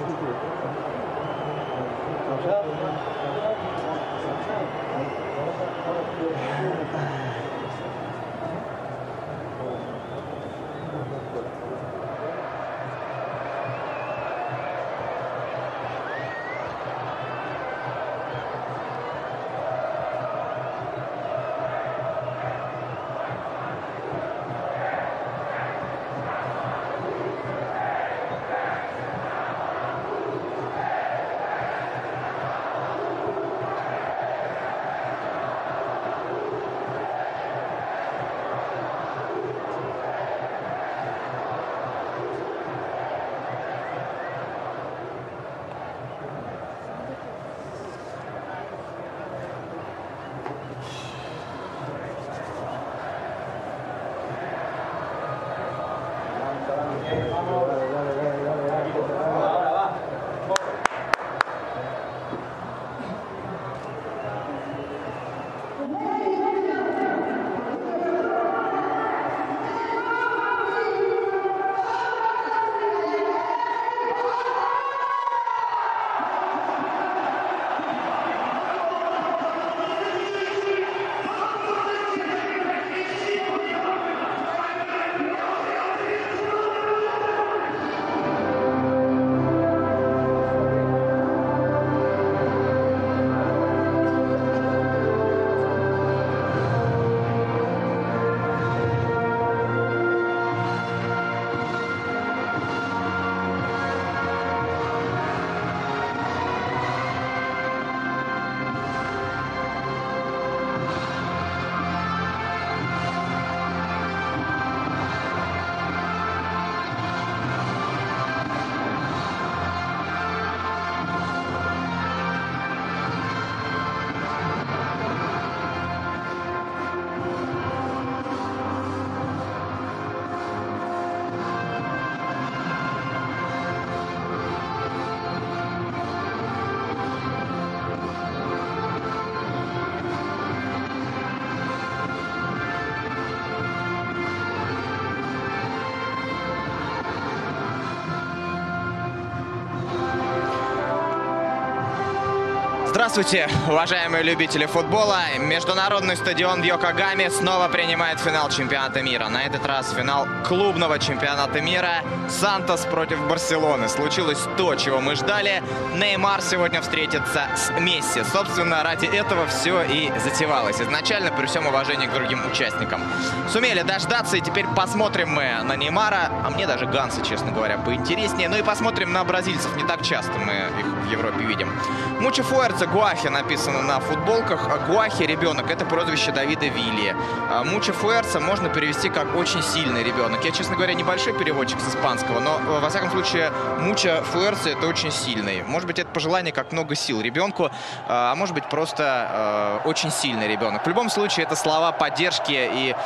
Здравствуйте, уважаемые любители футбола. Международный стадион в Йокогаме снова принимает финал чемпионата мира. На этот раз финал клубного чемпионата мира. Сантос против Барселоны. Случилось то, чего мы ждали. Неймар сегодня встретится с Месси. Собственно, ради этого все и затевалось. Изначально, при всем уважении к другим участникам. Сумели дождаться, и теперь посмотрим мы на Неймара. А мне даже Ганса, честно говоря, поинтереснее. Ну и посмотрим на бразильцев. Не так часто мы их в Европе видим. Мучо Фуэрте Гуахи написано на футболках. Гуахи ребенок — это прозвище Давида Вилья. Мучо Фуэрте можно перевести как очень сильный ребенок. Я, честно говоря, небольшой переводчик с испанского, но во всяком случае Мучо Фуэрте — это очень сильный. Может быть, это пожелание как много сил ребенку, а может быть, просто очень сильный ребенок. В любом случае, это слова поддержки и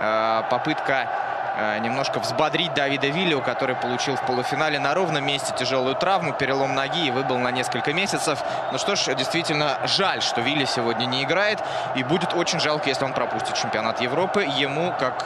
попытка немножко взбодрить Давида Виллю, который получил в полуфинале на ровном месте тяжелую травму, перелом ноги и выбыл на несколько месяцев. Ну что ж, действительно жаль, что Вилли сегодня не играет, и будет очень жалко, если он пропустит чемпионат Европы. Ему как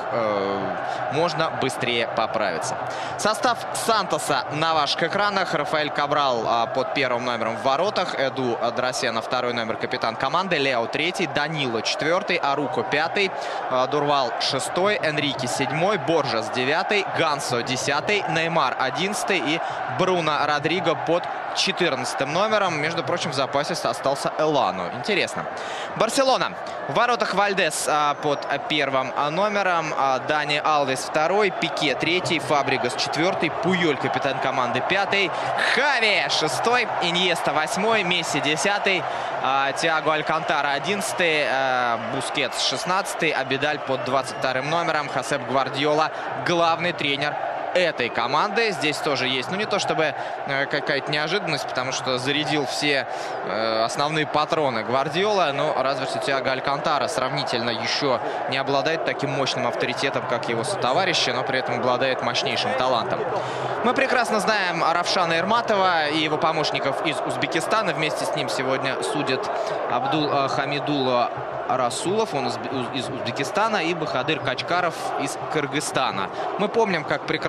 можно быстрее поправиться. Состав Сантоса на ваших экранах. Рафаэль Кабрал под первым номером в воротах, Эду Драсена второй номер, капитан команды, Лео третий, Данило четвертый, Аруко пятый, Дурвал шестой, Энрике седьмой, Боржас 9, Гансо 10, Неймар 11 и Бруно Родриго под 14 номером. Между прочим, в запасе остался Элану. Интересно. Барселона. В воротах Вальдес под первым номером, Дани Алвес второй, Пике третий, Фабригас четвертый, Пуйоль капитан команды пятый, Хави шестой, Иньеста восьмой, Месси 10, Тиаго Алькантара 11, Бускетс 16, Абидаль под 22 номером, Хосеп Гвардиола главный тренер этой команды. Здесь тоже есть, ну не то чтобы какая-то неожиданность, потому что зарядил все основные патроны Гвардиола, но разве что Тиаго Алькантара сравнительно еще не обладает таким мощным авторитетом, как его сотоварищи, но при этом обладает мощнейшим талантом. Мы прекрасно знаем Равшана Ирматова и его помощников из Узбекистана. Вместе с ним сегодня судит Абдул Хамидул Расулов, он из Узбекистана, и Бахадыр Качкаров из Кыргызстана. Мы помним, как прекрасно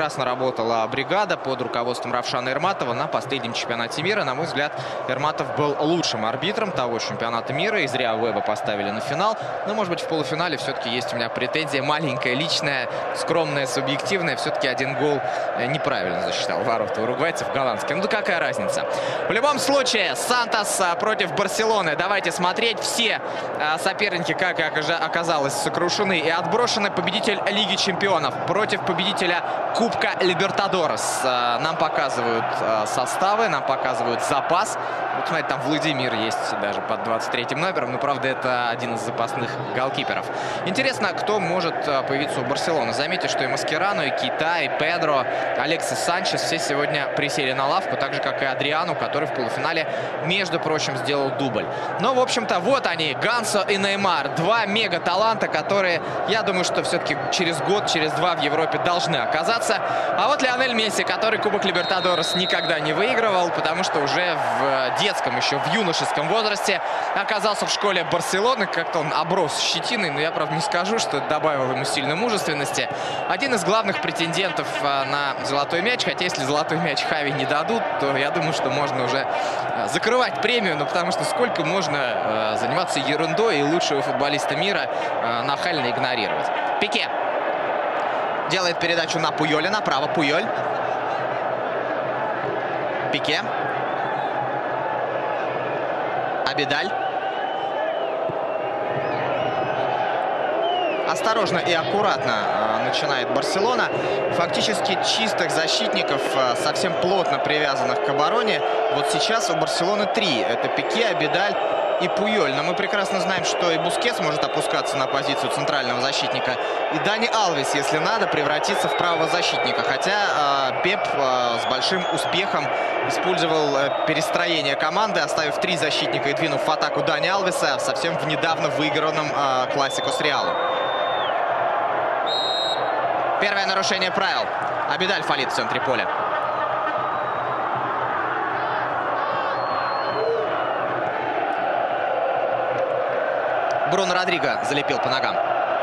прекрасно работала бригада под руководством Равшана Эрматова на последнем чемпионате мира. На мой взгляд, Эрматов был лучшим арбитром того чемпионата мира. И зря Уэба поставили на финал. Но, может быть, в полуфинале все-таки есть у меня претензия маленькая, личная, скромная, субъективная. Все-таки один гол неправильно засчитал ворота уругвайцев голландские. Ну да какая разница. В любом случае, Сантос против Барселоны. Давайте смотреть. Все соперники, как оказалось, сокрушены и отброшены. Победитель Лиги чемпионов против победителя Кубка Либертадорес. Нам показывают составы, нам показывают запас. Вот, смотрите, там Владимир есть даже под 23-м номером. Но, правда, это один из запасных голкиперов. Интересно, кто может появиться у Барселоны. Заметьте, что и Маскерану, и Кейта, и Педро, Алексис Санчес все сегодня присели на лавку. Так же, как и Адриану, который в полуфинале, между прочим, сделал дубль. Но, в общем-то, вот они, Гансо и Неймар. Два мега-таланта, которые, я думаю, что все-таки через год, через два в Европе должны оказаться. А вот Лионель Месси, который Кубок Либертадорес никогда не выигрывал, потому что уже в детском, еще в юношеском возрасте оказался в школе Барселоны. Как-то он оброс щетиной, но я, правда, не скажу, что это добавило ему сильной мужественности. Один из главных претендентов на золотой мяч. Хотя, если золотой мяч Хави не дадут, то я думаю, что можно уже закрывать премию. Ну, потому что сколько можно заниматься ерундой и лучшего футболиста мира нахально игнорировать. Пике делает передачу на Пуйоля. Направо Пуйоль. Пике. Абидаль. Осторожно и аккуратно начинает Барселона. Фактически чистых защитников, совсем плотно привязанных к обороне, вот сейчас у Барселоны 3. Это Пике, Абидаль и Пуйоль. Но мы прекрасно знаем, что и Бускетс может опускаться на позицию центрального защитника. И Дани Алвес, если надо, превратиться в правого защитника. Хотя Пеп с большим успехом использовал перестроение команды, оставив 3 защитника и двинув в атаку Дани Алвеса совсем в недавно выигранном классику с Реалом. Первое нарушение правил. Абидаль фалит в центре поля. Бруно Родриго залепил по ногам.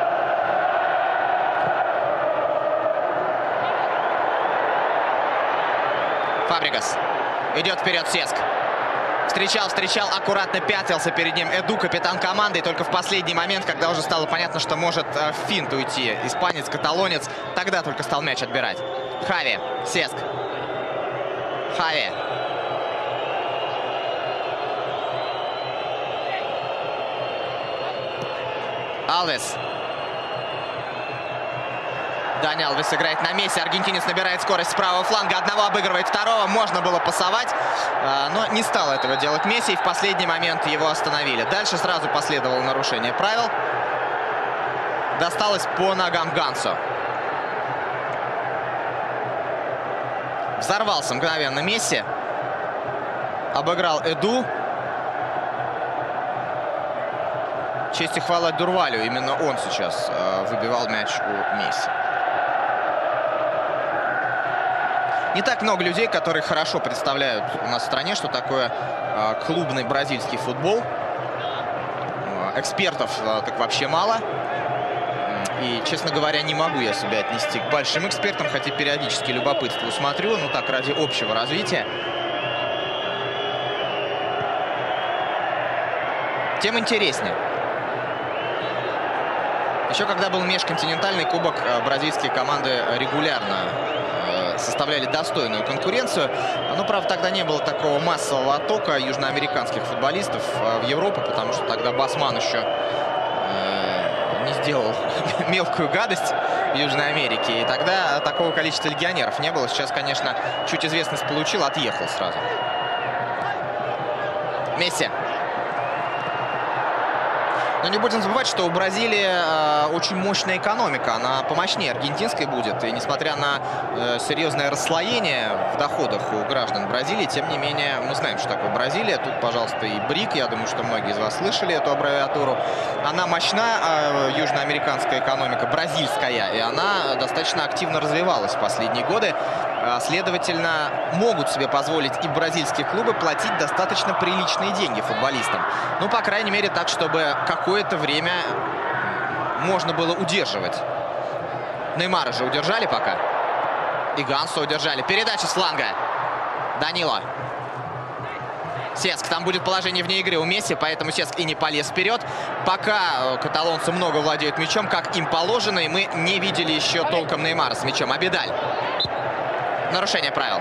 Фабрегас. Идет вперед Сеск. Встречал, аккуратно пятился перед ним Эду, капитан команды. И только в последний момент, когда уже стало понятно, что может в финт уйти испанец, каталонец, тогда только стал мяч отбирать. Хави, Сеск. Хави. Алвес. Дани Алвес играет на Месси. Аргентинец набирает скорость с правого фланга. Одного обыгрывает второго. Можно было пасовать, но не стал этого делать Месси. И в последний момент его остановили. Дальше сразу последовало нарушение правил. Досталось по ногам Гансо. Взорвался мгновенно Месси. Обыграл Эду. Честь и хвала Дурвалю. Именно он сейчас выбивал мяч у Месси. Не так много людей, которые хорошо представляют у нас в стране, что такое клубный бразильский футбол. Экспертов так вообще мало. И, честно говоря, не могу я себя отнести к большим экспертам, хотя периодически любопытствую смотрю, ну так, ради общего развития. Тем интереснее. Еще когда был межконтинентальный кубок, бразильские команды регулярно составляли достойную конкуренцию. Но, правда, тогда не было такого массового оттока южноамериканских футболистов в Европу, потому что тогда Басман еще не сделал мелкую гадость в Южной Америке. И тогда такого количества легионеров не было. Сейчас, конечно, чуть известность получил, отъехал сразу. Месси. Но не будем забывать, что у Бразилии очень мощная экономика. Она помощнее аргентинской будет. И несмотря на серьезное расслоение в доходах у граждан Бразилии, тем не менее, мы знаем, что такое Бразилия. Тут, пожалуйста, и БРИК. Я думаю, что многие из вас слышали эту аббревиатуру. Она мощна, южноамериканская экономика, бразильская. И она достаточно активно развивалась в последние годы. Следовательно, могут себе позволить и бразильские клубы платить достаточно приличные деньги футболистам. Ну, по крайней мере, так, чтобы какое-то время можно было удерживать. Неймара же удержали пока. И Гансо удержали. Передача с фланга. Данило. Сеск. Там будет положение вне игры у Месси, поэтому Сеск и не полез вперед. Пока каталонцы много владеют мячом, как им положено, и мы не видели еще толком Неймара с мячом. Абидаль. Нарушение правил.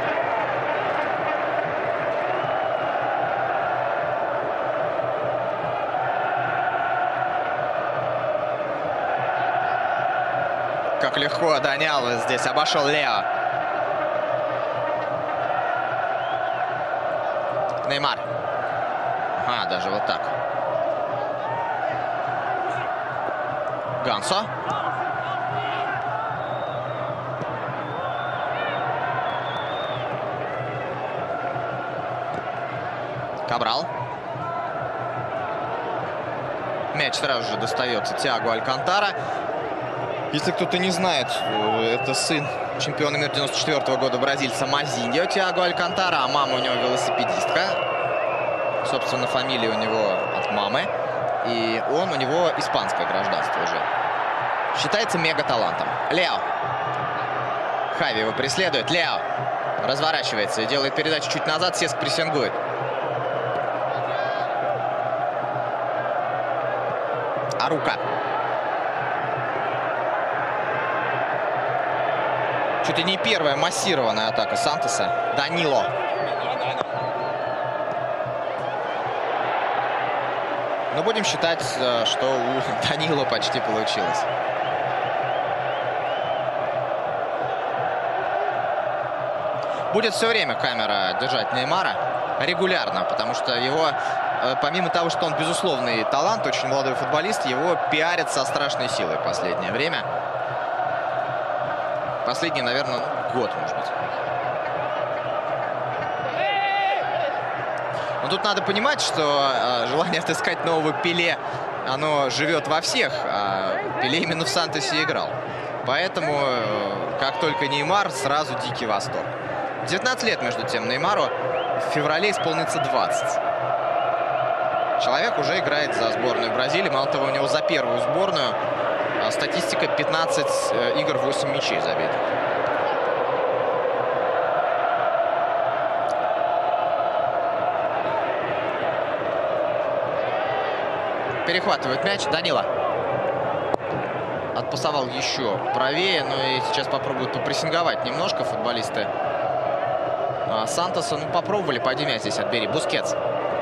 Как легко Дани Алвес здесь обошел Лео. Неймар. Даже вот так. Гансо. Кабрал. Мяч сразу же достается Тиаго Алькантара. Если кто-то не знает, это сын чемпиона мира 94 года бразильца Мазиньо Тиаго Алькантара, а мама у него велосипедистка. Собственно, фамилия у него от мамы. И он у него испанское гражданство уже. Считается мега-талантом. Лео. Хави его преследует. Лео разворачивается и делает передачу чуть назад. Сеск прессингует. Арука. Чуть ли не первая массированная атака Сантоса. Данило. Но будем считать, что у Данило почти получилось. Будет все время камера держать Неймара регулярно, потому что его, помимо того, что он безусловный талант, очень молодой футболист, его пиарят со страшной силой в последнее время. Последний, наверное, год, может быть. Но тут надо понимать, что желание отыскать нового Пеле, оно живет во всех. А Пеле именно в Сантосе играл. Поэтому, как только Неймар, сразу дикий восторг. 19 лет, между тем, Неймару в феврале исполнится 20. Человек уже играет за сборную Бразилии. Мало того, у него за первую сборную статистика 15 игр, 8 мячей забитых. Перехватывает мяч Данила. Отпасовал еще правее, но и сейчас попробуют попрессинговать немножко футболисты Сантоса. Ну, попробовали, пойди мяч здесь отбери. Бускетс.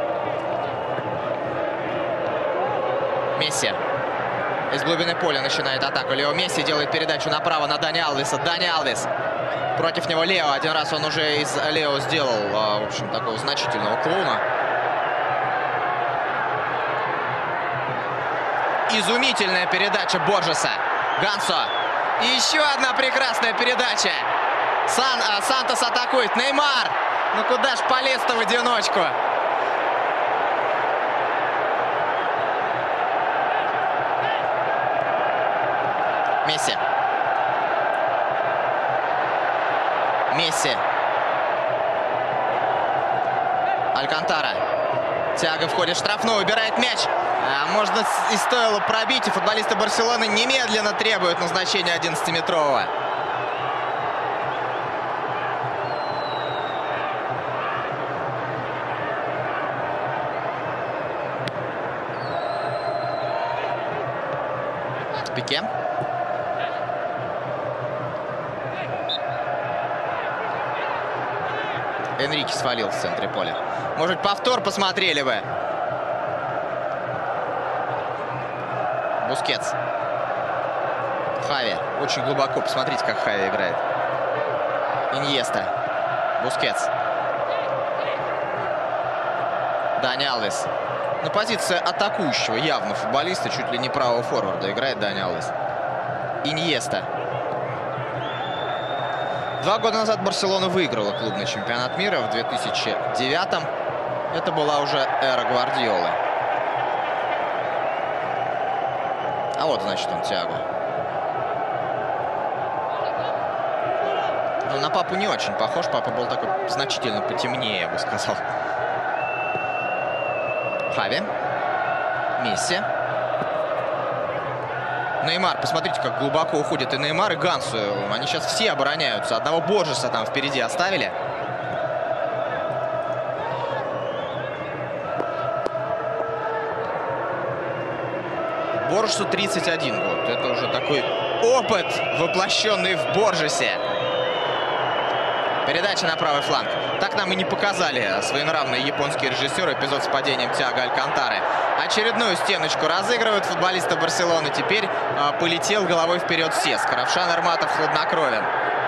Месси. Из глубины поля начинает атаку. Лео Месси делает передачу направо на Дани Алвеса. Дани Алвес. Против него Лео. Один раз он уже из Лео сделал, в общем, такого значительного клоуна. Изумительная передача Боржеса. Гансо. И еще одна прекрасная передача. Сантос атакует. Неймар. Ну куда ж полез-то в одиночку? Месси. Месси. Алькантара. Тиаго входит в штрафную, убирает мяч. Можно и стоило пробить, и футболисты Барселоны немедленно требуют назначения 11-метрового. Пике. Энрике свалил в центре поля. Может, повтор посмотрели бы. Бускетс. Хави. Очень глубоко. Посмотрите, как Хави играет. Иньеста. Бускетс. Дани Алвес. На позиции атакующего явно футболиста, чуть ли не правого форварда играет Дани Алвес. Иньеста. 2 года назад Барселона выиграла клубный чемпионат мира в 2009-м. Это была уже эра Гвардиолы. А вот, значит, он, Тиаго. Ну, на папу не очень похож. Папа был такой значительно потемнее, я бы сказал. Хави. Месси. Неймар, посмотрите, как глубоко уходит и Неймар, и Гансу. Они сейчас все обороняются. Одного Боржеса там впереди оставили. Боржесу 31 год. Это уже такой опыт, воплощенный в Боржесе. Передача на правый фланг. Так нам и не показали своенравные японские режиссеры эпизод с падением Тиаго Алькантары. Очередную стеночку разыгрывают футболисты Барселоны. Теперь полетел головой вперед Сеск. Равшан Эрматов хладнокровен.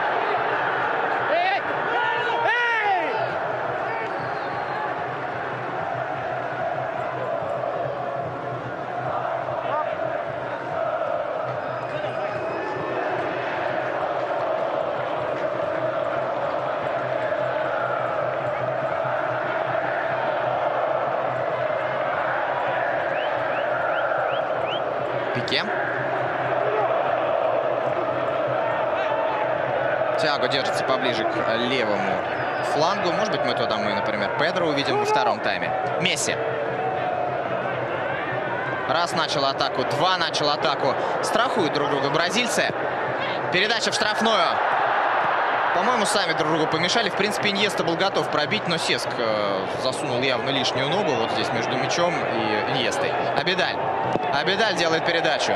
Пике. Тиаго держится поближе к левому флангу. Может быть, мы туда, например, Педро увидим во втором тайме. Месси. Раз начал атаку, два начал атаку. Страхуют друг друга бразильцы. Передача в штрафную. По-моему, сами друг другу помешали. В принципе, Иньеста был готов пробить, но Сеск засунул явно лишнюю ногу вот здесь между мячом и Иньестой. Абидаль. Абидаль делает передачу.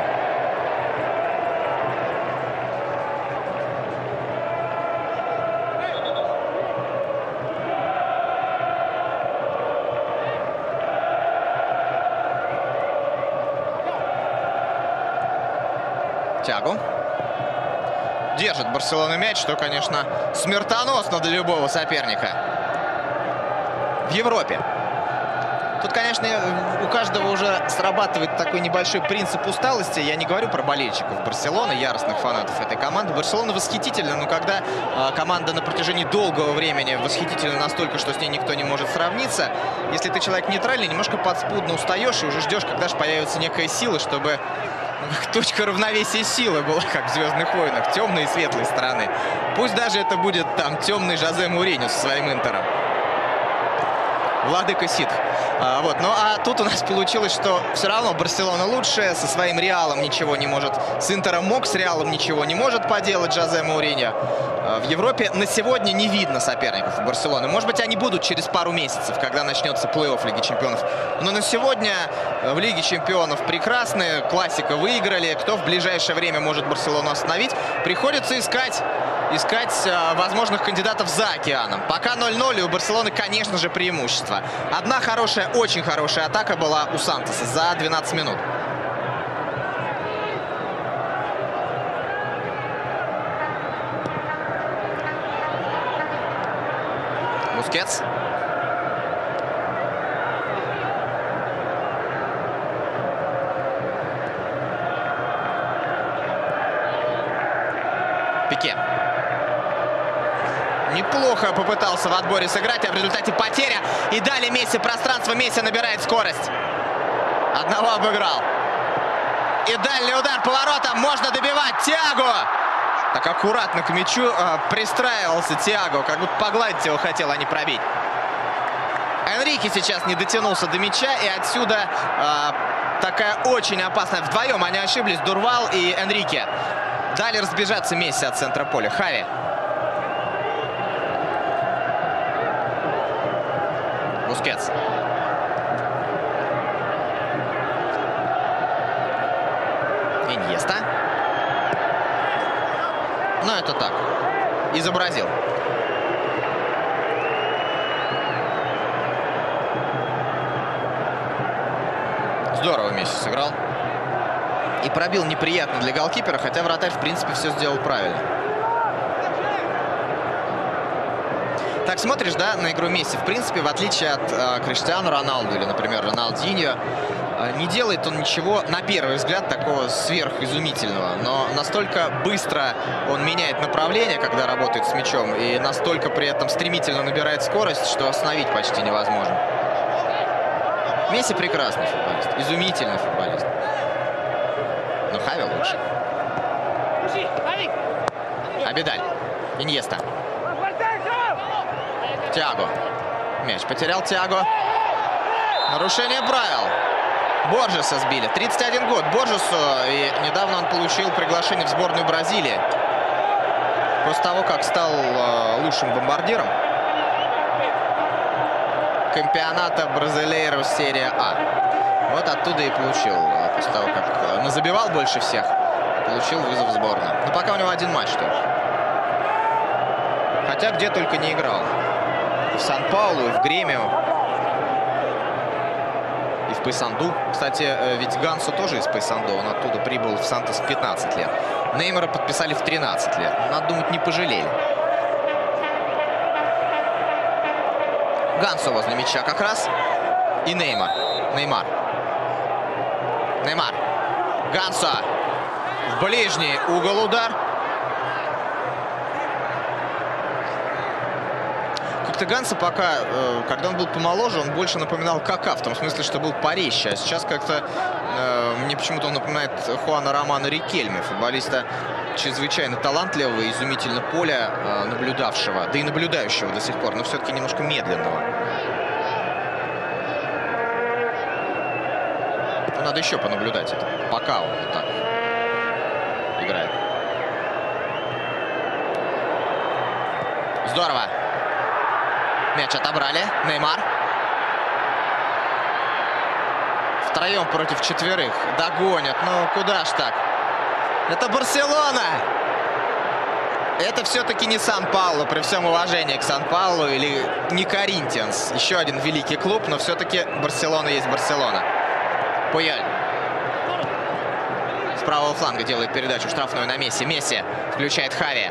Тиаго. Держит Барселона мяч, что, конечно, смертоносно для любого соперника. В Европе. Тут, конечно, у каждого уже срабатывает такой небольшой принцип усталости. Я не говорю про болельщиков Барселоны, яростных фанатов этой команды. Барселона восхитительна, но когда команда на протяжении долгого времени восхитительна настолько, что с ней никто не может сравниться, если ты человек нейтральный, немножко подспудно устаешь и уже ждешь, когда же появится некая сила, чтобы точка равновесия силы была, как в «Звездных войнах», темной и светлой стороны. Пусть даже это будет там темный Жозе Муриньо со своим Интером. Владыка ситх. Ну а тут у нас получилось, что все равно Барселона лучше, со своим Реалом ничего не может. С Интером мог, с Реалом ничего не может поделать Жозе Муриньо. В Европе на сегодня не видно соперников у Барселоны. Может быть, они будут через пару месяцев, когда начнется плей-офф Лиги Чемпионов. Но на сегодня в Лиге Чемпионов прекрасные. Классика выиграли. Кто в ближайшее время может Барселону остановить? Приходится искать возможных кандидатов за океаном. Пока 0-0, и у Барселоны, конечно же, преимущество. Одна хорошая, очень хорошая атака была у Сантоса за 12 минут. Бускетс. Пике. Неплохо попытался в отборе сыграть, а в результате потеря. И дали Месси пространство. Месси набирает скорость. Одного обыграл. И дальний удар поворотом. Можно добивать. Тиаго. Так аккуратно к мячу пристраивался Тиаго. Как будто погладить его хотел, а не пробить. Энрике сейчас не дотянулся до мяча. И отсюда такая очень опасная. Вдвоем они ошиблись. Дурвал и Энрике. Дали разбежаться Месси от центра поля. Хави. Бускетс. Иньеста. Ну, это так. Изобразил. Здорово Месси сыграл. И пробил неприятно для голкипера, хотя вратарь, в принципе, все сделал правильно. Так смотришь, да, на игру Месси, в принципе, в отличие от Криштиану Роналду или, например, Роналдиньо, не делает он ничего, на первый взгляд, такого сверхизумительного. Но настолько быстро он меняет направление, когда работает с мячом, и настолько при этом стремительно набирает скорость, что остановить почти невозможно. Месси прекрасный футболист, изумительный футболист. Но Хави лучше. Абидаль. Иньеста. Тиаго. Мяч потерял Тиаго. Нарушение правил. Боржеса сбили. 31 год Боржесу. И недавно он получил приглашение в сборную Бразилии. После того, как стал лучшим бомбардиром чемпионата Бразилейро серия А. Вот оттуда и получил. После того, как назабивал больше всех, получил вызов в сборную. Но пока у него один матч только. Хотя где только не играл. И в Сан-Паулу, и в Гремио. И в Пейсанду. Кстати, ведь Гансо тоже из Пейсанду. Он оттуда прибыл в Сантос в 15 лет. Неймара подписали в 13 лет. Надо думать, не пожалели. Гансо возле мяча как раз. И Неймар. Неймар. Гансо. В ближний угол удар. Как-то Гансо пока, когда он был помоложе, он больше напоминал Кака. В том смысле, что был порезче. А сейчас как-то мне почему-то он напоминает Хуана Романа Рикельме. Футболиста чрезвычайно талантливого, изумительно поля наблюдавшего. Да и наблюдающего до сих пор. Но все-таки немножко медленного. Надо еще понаблюдать это, пока он вот так играет. Здорово. Мяч отобрали. Неймар. Втроем против четверых. Догонят. Ну, куда ж так? Это Барселона. Это все-таки не Сан-Паулу, при всем уважении к Сан-Паулу, или не Коринтианс. Еще один великий клуб, но все-таки Барселона есть Барселона. Пуяль. С правого фланга делает передачу штрафную на Месси. Месси включает Хави.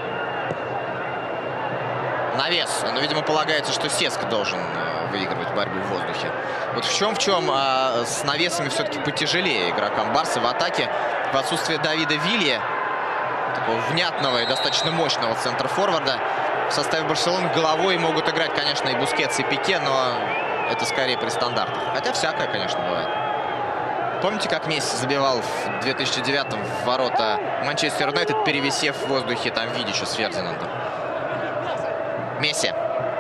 Навес. Ну, видимо, полагается, что Сеск должен выигрывать борьбу в воздухе. Вот в чем с навесами все-таки потяжелее игрокам Барсы в атаке. В отсутствие Давида Вилья, такого внятного и достаточно мощного центра-форварда, в составе Барселоны головой могут играть, конечно, и Бускетс, и Пике, но это скорее при стандартах. Хотя всякое, конечно, бывает. Помните, как Месси забивал в 2009-м в ворота Манчестер Юнайтед, перевисев в воздухе там Видича с Фердинандом? Месси.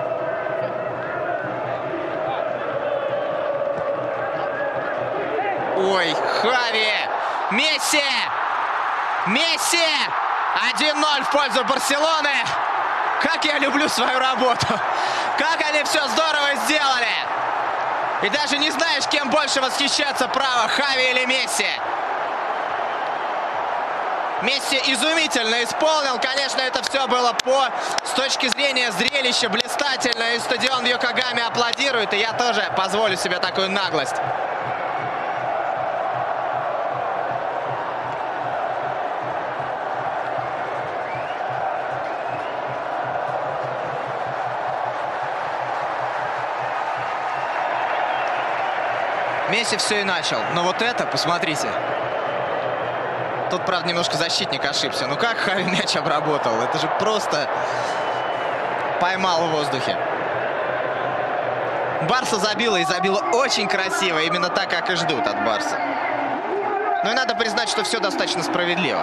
Ой, Хави! Месси! Месси! 1-0 в пользу Барселоны. Как я люблю свою работу. Как они все здорово сделали. И даже не знаешь, кем больше восхищаться, право, Хави или Месси. Месси изумительно исполнил. Конечно, это все было с точки зрения зрелища блистательно. И стадион в Йокогаме аплодирует. И я тоже позволю себе такую наглость. Месси все и начал. Но вот это, посмотрите. Тут, правда, немножко защитник ошибся. Ну как Хави мяч обработал? Это же просто поймал в воздухе. Барса забила, и забила очень красиво. Именно так, как и ждут от Барса. Ну и надо признать, что все достаточно справедливо.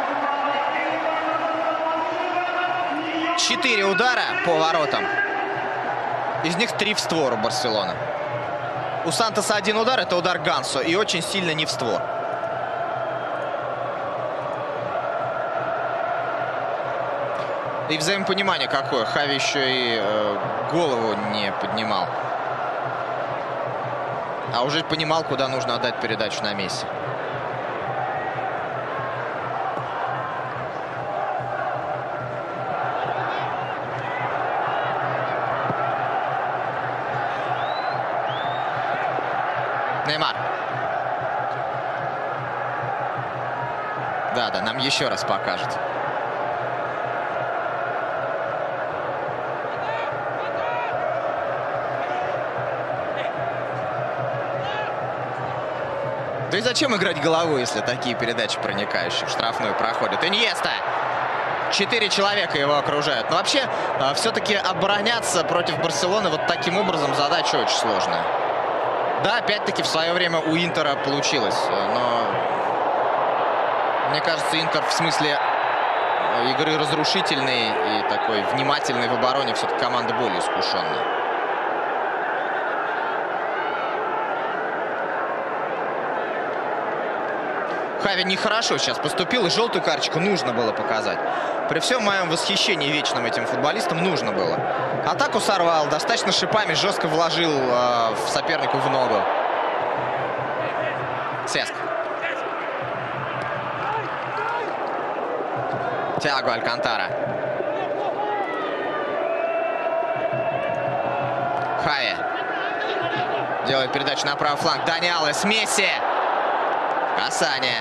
4 удара по воротам. Из них 3 в створ у Барселоны. У Сантоса 1 удар, это удар Гансо. И очень сильно не в створ. И взаимопонимание какое. Хави еще и голову не поднимал. А уже понимал, куда нужно отдать передачу на Месси. Неймар. Да, нам еще раз покажут. Да и зачем играть головой, если такие передачи проникающие в штрафную проходят? Иньеста! 4 человека его окружают. Но вообще, все-таки обороняться против Барселоны вот таким образом задача очень сложная. Да, опять-таки в свое время у Интера получилось. Но мне кажется, Интер в смысле игры разрушительной и такой внимательной в обороне все-таки команда более искушенная. Хави нехорошо сейчас поступил, и желтую карточку нужно было показать. При всем моем восхищении вечным этим футболистам нужно было. Атаку сорвал, достаточно шипами жестко вложил сопернику в ногу. Сеск. Тиаго Алькантара. Хави. Делает передачу на правый фланг. Дани Алвес. Месси. Касание.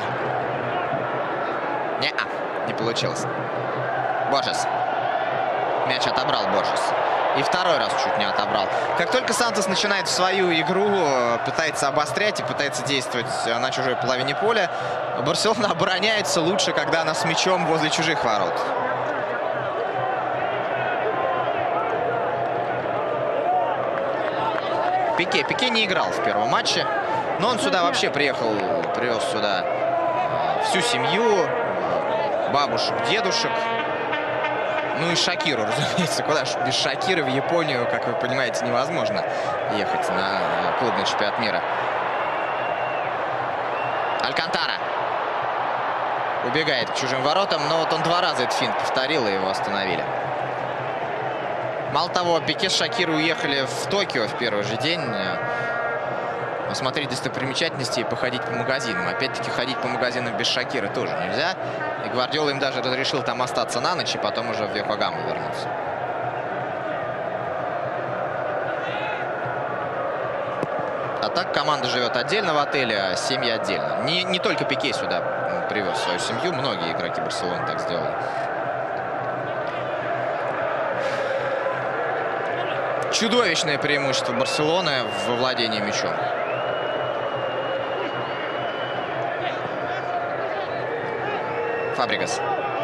Не получилось. Боржес. Мяч отобрал Боржес. И второй раз чуть не отобрал. Как только Сантос начинает свою игру, пытается обострять и пытается действовать на чужой половине поля, Барселона обороняется лучше, когда она с мячом возле чужих ворот. Пике не играл в первом матче, но он сюда вообще приехал, привез сюда всю семью, бабушек, дедушек, ну и Шакиру, разумеется. Куда же без Шакиры в Японию, как вы понимаете, невозможно ехать на клубный чемпионат мира. Алькантара убегает к чужим воротам, но вот он 2 раза этот финт повторил, и его остановили. Мало того, Пике с Шакирой уехали в Токио в первый же день осмотреть достопримечательности и походить по магазинам. Опять-таки, ходить по магазинам без Шакиры тоже нельзя. И Гвардиола им даже разрешил там остаться на ночь и потом уже в Йокогаму вернуться. А так команда живет отдельно в отеле, а семьи отдельно. Не только Пике сюда привез свою семью, многие игроки Барселоны так сделали. Чудовищное преимущество Барселоны во владении мячом. Фабригас.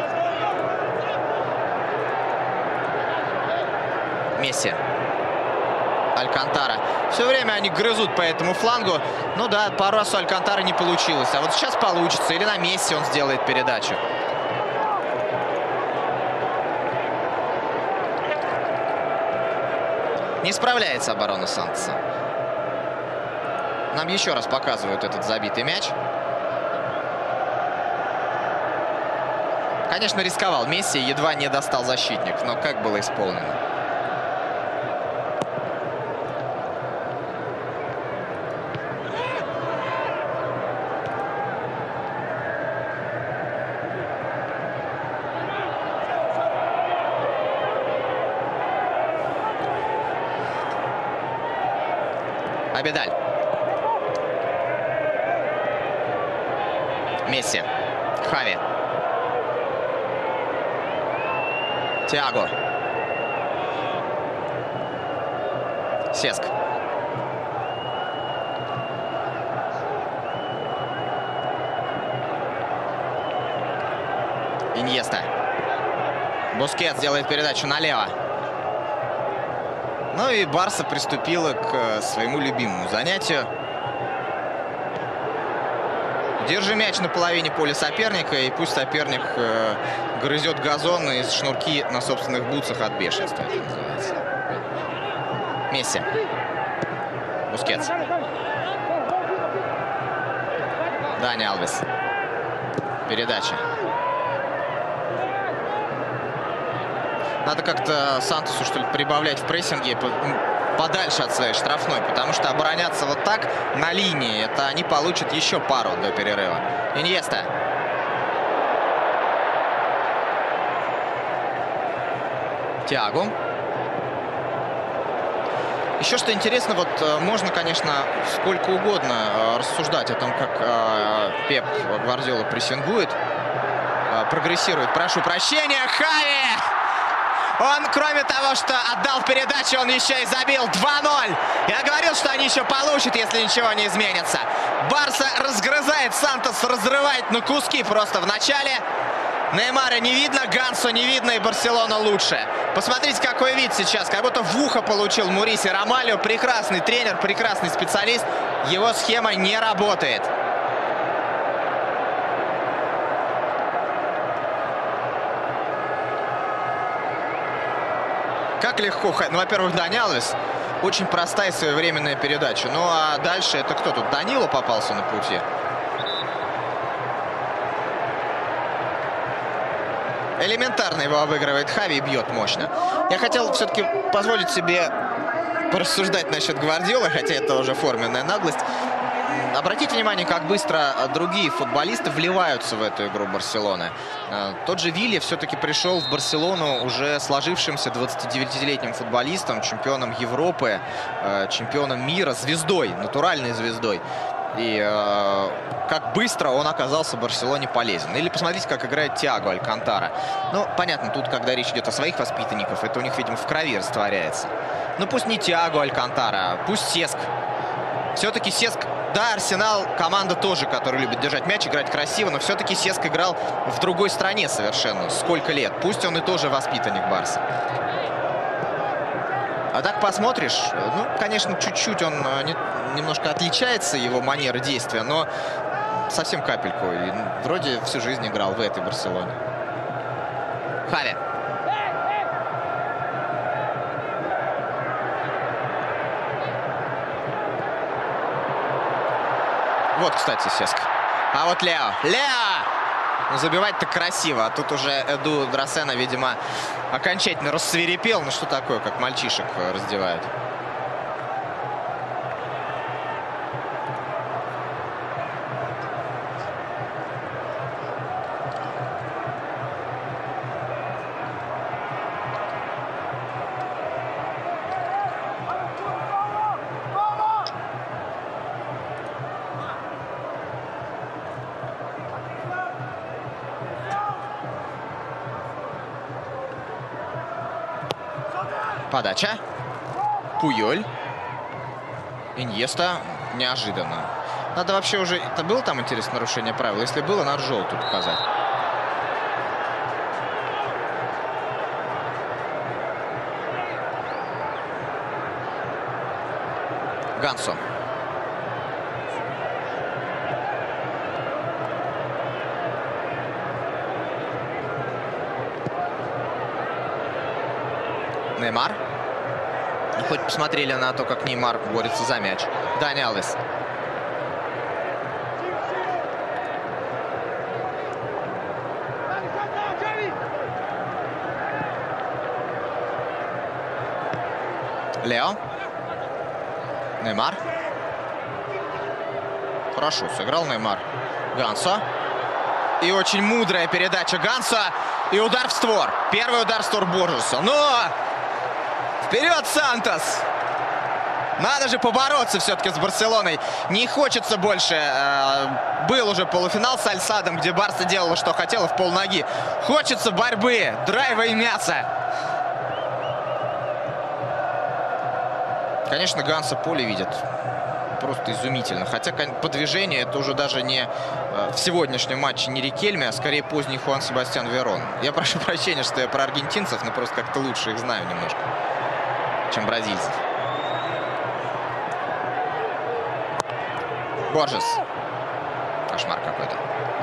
Месси. Алькантара. Все время они грызут по этому флангу. Ну да, пару раз у Алькантары не получилось. А вот сейчас получится. Или на Месси он сделает передачу. Не справляется оборона Сантоса. Нам еще раз показывают этот забитый мяч. Конечно, рисковал Месси, едва не достал защитник, но как было исполнено. Абидаль. Месси. Хави. Тиаго. Сеск. Иньеста. Бускетс делает передачу налево. Ну и Барса приступила к своему любимому занятию. Держи мяч на половине поля соперника, и пусть соперник грызет газон и шнурки на собственных бутсах от бешенства. Это называется. Месси. Бускетс. Дани Алвес. Передача. Надо как-то Сантосу, что ли, прибавлять в прессинге подальше от своей штрафной, потому что обороняться вот так на линии, это они получат еще пару до перерыва. Иньеста. Тиаго. Еще что интересно, вот можно, конечно, сколько угодно рассуждать о том, как Пеп Гвардиола прессингует, прогрессирует. Прошу прощения, Хави! Он, кроме того, что отдал передачу, он еще и забил 2-0. Я говорил, что они еще получат, если ничего не изменится. Барса разгрызает, Сантос разрывает на куски просто в начале. Неймара не видно, Гансо не видно, и Барселона лучше. Посмотрите, какой вид сейчас. Как будто в ухо получил Муриси Ромалио. Прекрасный тренер, прекрасный специалист. Его схема не работает. Как легко. Ну, во-первых, Дани Алвес. Очень простая своевременная передача. Ну, а дальше это кто тут? Данило попался на пути. Элементарно его обыгрывает Хави и бьет мощно. Я хотел все-таки позволить себе порассуждать насчет Гвардиолы, хотя это уже форменная наглость. Обратите внимание, как быстро другие футболисты вливаются в эту игру Барселоны. Тот же Вилья все-таки пришел в Барселону уже сложившимся 29-летним футболистом, чемпионом Европы, чемпионом мира, звездой, натуральной звездой. И как быстро он оказался в Барселоне полезен. Или посмотрите, как играет Тиаго Алькантара. Ну, понятно, тут, когда речь идет о своих воспитанниках, это у них, видимо, в крови растворяется. Ну, пусть не Тиаго Алькантара, пусть Сеск. Все-таки Сеск, да, Арсенал команда тоже, которая любит держать мяч, играть красиво, но все-таки Сеск играл в другой стране совершенно. Сколько лет. Пусть он и тоже воспитанник Барса. А так посмотришь, ну, конечно, чуть-чуть он немножко отличается, его манера действия, но совсем капельку. И вроде всю жизнь играл в этой Барселоне. Хави. Вот, кстати, Сеск. А вот Лео. Лео! Ну, забивать-то красиво. А тут уже Эду Драсена, видимо, окончательно рассвирепел. Ну, что такое, как мальчишек раздевают. Подача. Пуйоль. Иньеста. Неожиданно. Надо вообще уже... Это было там, интересно, нарушение правил? Если было, надо желтую показать. Гансо. Неймар. Хоть посмотрели на то, как Неймар борется за мяч. Дани Алвес. Лео. Неймар. Хорошо сыграл Неймар. Гансо. И очень мудрая передача Гансо. И удар в створ. Первый удар в створ Боржеса. Но... Вперед, Сантос! Надо же побороться все-таки с Барселоной. Не хочется больше. Был уже полуфинал с Аль-Садом, где Барса делала, что хотела, в полноги. Хочется борьбы, драйва и мяса. Конечно, Гансо поле видит. Просто изумительно. Хотя по движению это уже даже не в сегодняшнем матче не Рикельме, а скорее поздний Хуан Себастьян Верон. Я прошу прощения, что я про аргентинцев, но просто как-то лучше их знаю немножко, чем бразильцев. Боржес. Кошмар какой-то.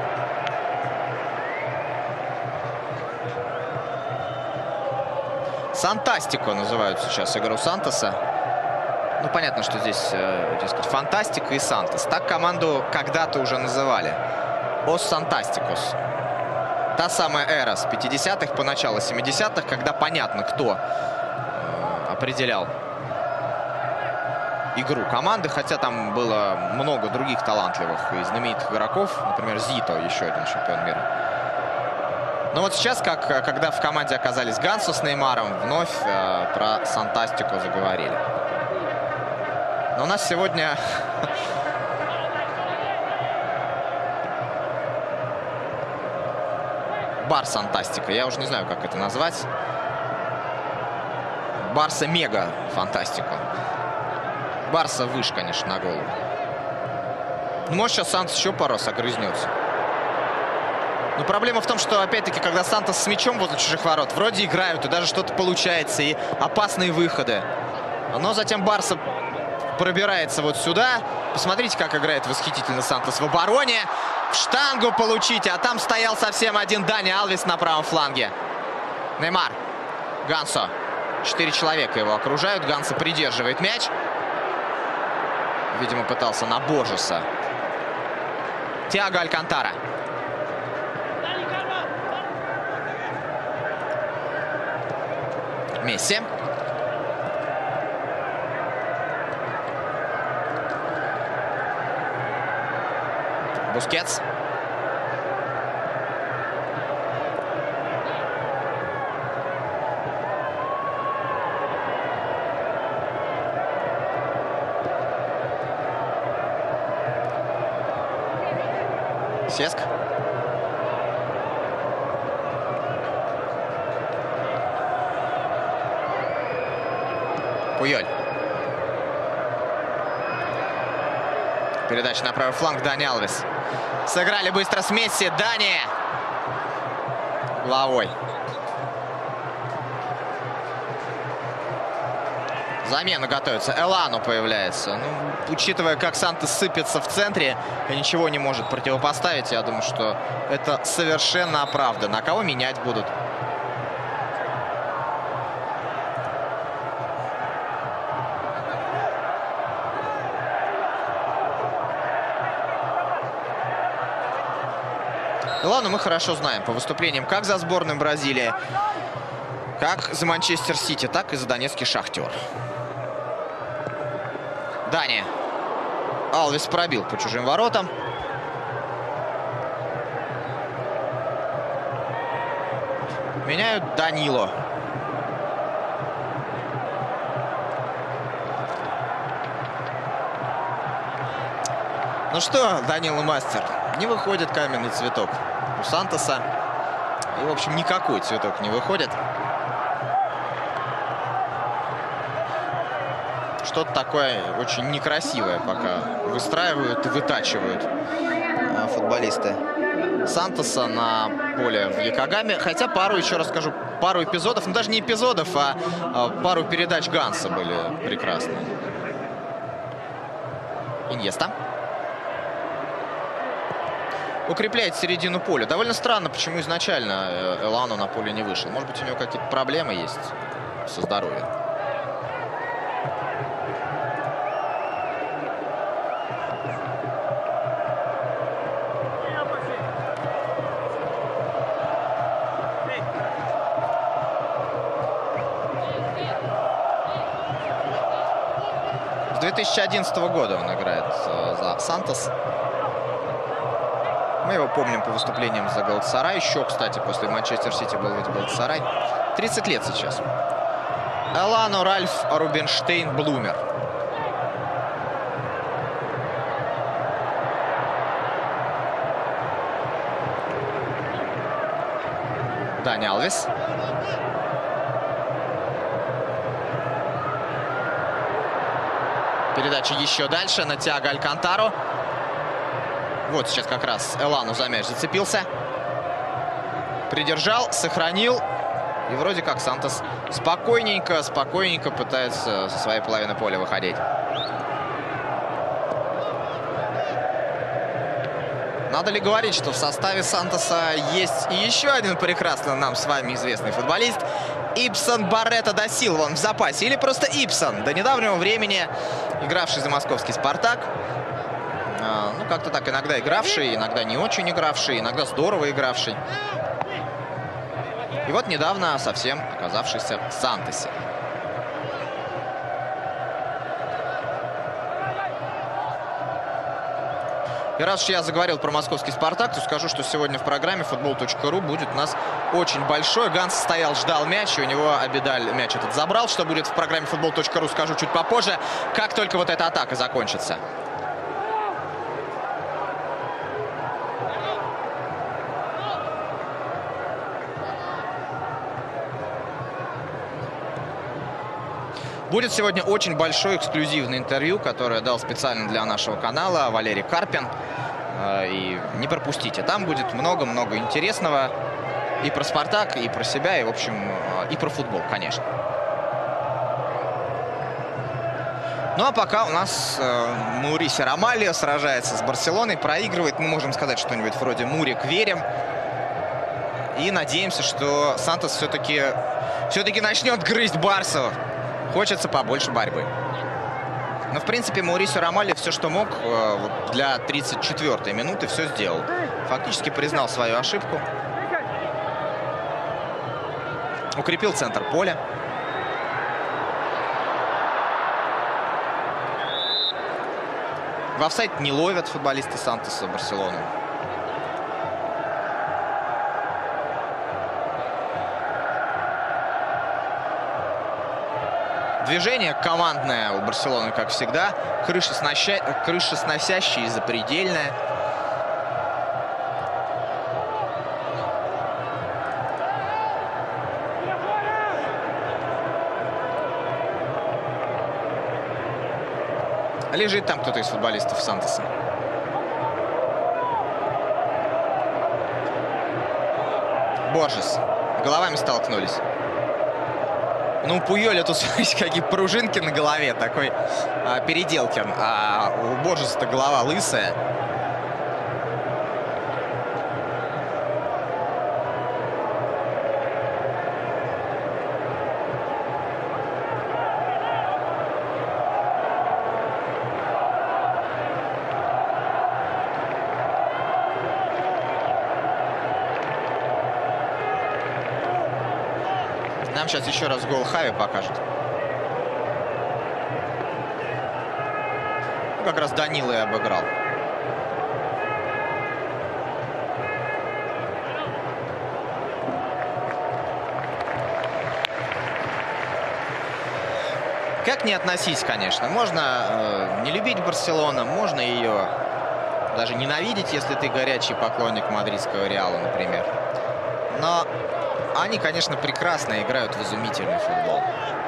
Сантастико называют сейчас игру Сантоса. Ну, понятно, что здесь, так сказать, Фантастика и Сантос. Так команду когда-то уже называли. Ос Сантастикос. Та самая эра с 50-х по начало 70-х, когда понятно, кто определял игру команды, хотя там было много других талантливых и знаменитых игроков, например, Зито, еще один чемпион мира. Но вот сейчас, когда в команде оказались Гансо с Неймаром, вновь про Сантастику заговорили. Но у нас сегодня Барса Фантастика. Я уже не знаю, как это назвать. Барса Мега Фантастику. Барса выше, конечно, на голову. Ну, может, сейчас Сантос еще пару раз огрызнется. Но проблема в том, что, опять-таки, когда Сантос с мячом возле чужих ворот, вроде играют, и даже что-то получается, и опасные выходы. Но затем Барса пробирается вот сюда. Посмотрите, как играет восхитительно Сантос в обороне. В штангу получите, а там стоял совсем один Дани Алвес на правом фланге. Неймар. Гансо. 4 человека его окружают. Гансо придерживает мяч. Видимо, пытался на Боржеса. Тиаго Алькантара. Месси. Бускетс. Сеск. Пуйоль. Передача на правый фланг. Дани Алвес. Сыграли быстро с Месси. Дани. Головой. Замена готовится. Элану появляется. Ну, учитывая, как Сантос сыпется в центре и ничего не может противопоставить, я думаю, что это совершенно оправданно. А кого менять будут? Элану мы хорошо знаем по выступлениям как за сборную Бразилии, как за Манчестер Сити, так и за донецкий Шахтер. Дани. Алвес пробил по чужим воротам. Меняют Данило. Ну что, Данило мастер, не выходит каменный цветок у Сантоса. И, в общем, никакой цветок не выходит. Что-то такое очень некрасивое пока выстраивают и вытачивают футболисты Сантоса на поле в Йокогаме. Хотя пару, еще раз скажу, пару эпизодов, ну даже не эпизодов, а пару передач Ганса были прекрасные. Иньеста. Укрепляет середину поля. Довольно странно, почему изначально Элану на поле не вышел. Может быть, у него какие-то проблемы есть со здоровьем. С 2011 года он играет за Сантос. Мы его помним по выступлениям за Галатасарай. Еще, кстати, после Манчестер Сити был ведь Галатасарай. 30 лет сейчас. Элану Ральф Рубинштейн Блумер. Дани Алвес. Передача еще дальше на Тиаго Алькантару. Вот сейчас как раз Элану за мяч зацепился. Придержал, сохранил. И вроде как Сантос спокойненько пытается со своей половины поля выходить. Надо ли говорить, что в составе Сантоса есть и еще один прекрасно нам с вами известный футболист Ибсон Баррета да Силва. Он в запасе. Или просто Ибсон. До недавнего времени игравший за московский «Спартак». Ну, как-то так, иногда игравший, иногда не очень игравший, иногда здорово игравший. И вот недавно совсем оказавшийся в Сантосе. И раз уж я заговорил про московский «Спартак», то скажу, что сегодня в программе football.ru будет у нас очень большой. Ганс стоял, ждал мяч, и у него Абидаль мяч этот забрал. Что будет в программе football.ru, скажу чуть попозже, как только вот эта атака закончится. Будет сегодня очень большое эксклюзивное интервью, которое дал специально для нашего канала Валерий Карпин. И не пропустите. Там будет много-много интересного и про «Спартак», и про себя, и, в общем, и про футбол, конечно. Ну, а пока у нас Маурисио Ромальо сражается с Барселоной, проигрывает. Мы можем сказать что-нибудь вроде «Мурик, верим». И надеемся, что Сантос все-таки начнет грызть Барсу. Хочется побольше борьбы. Но, в принципе, Маурисио Ромальо все, что мог, для 34-й минуты все сделал. Фактически признал свою ошибку. Укрепил центр поля. В офсайд не ловят футболисты Сантоса Барселоны. Движение командное у Барселоны, как всегда. Крышесносящее и запредельное. Лежит там кто-то из футболистов Сантоса. Боржес. Головами столкнулись. Ну, у Пуйоля тут, смотрите, какие пружинки на голове. Такой Переделкин. А у Боржеса-то голова лысая. Нам сейчас еще раз гол Хави покажет. Ну, как раз Данила и обыграл. Как не относись, конечно. Можно не любить Барселону, можно ее даже ненавидеть, если ты горячий поклонник мадридского Реала, например. Но они, конечно, прекрасно играют в изумительный футбол.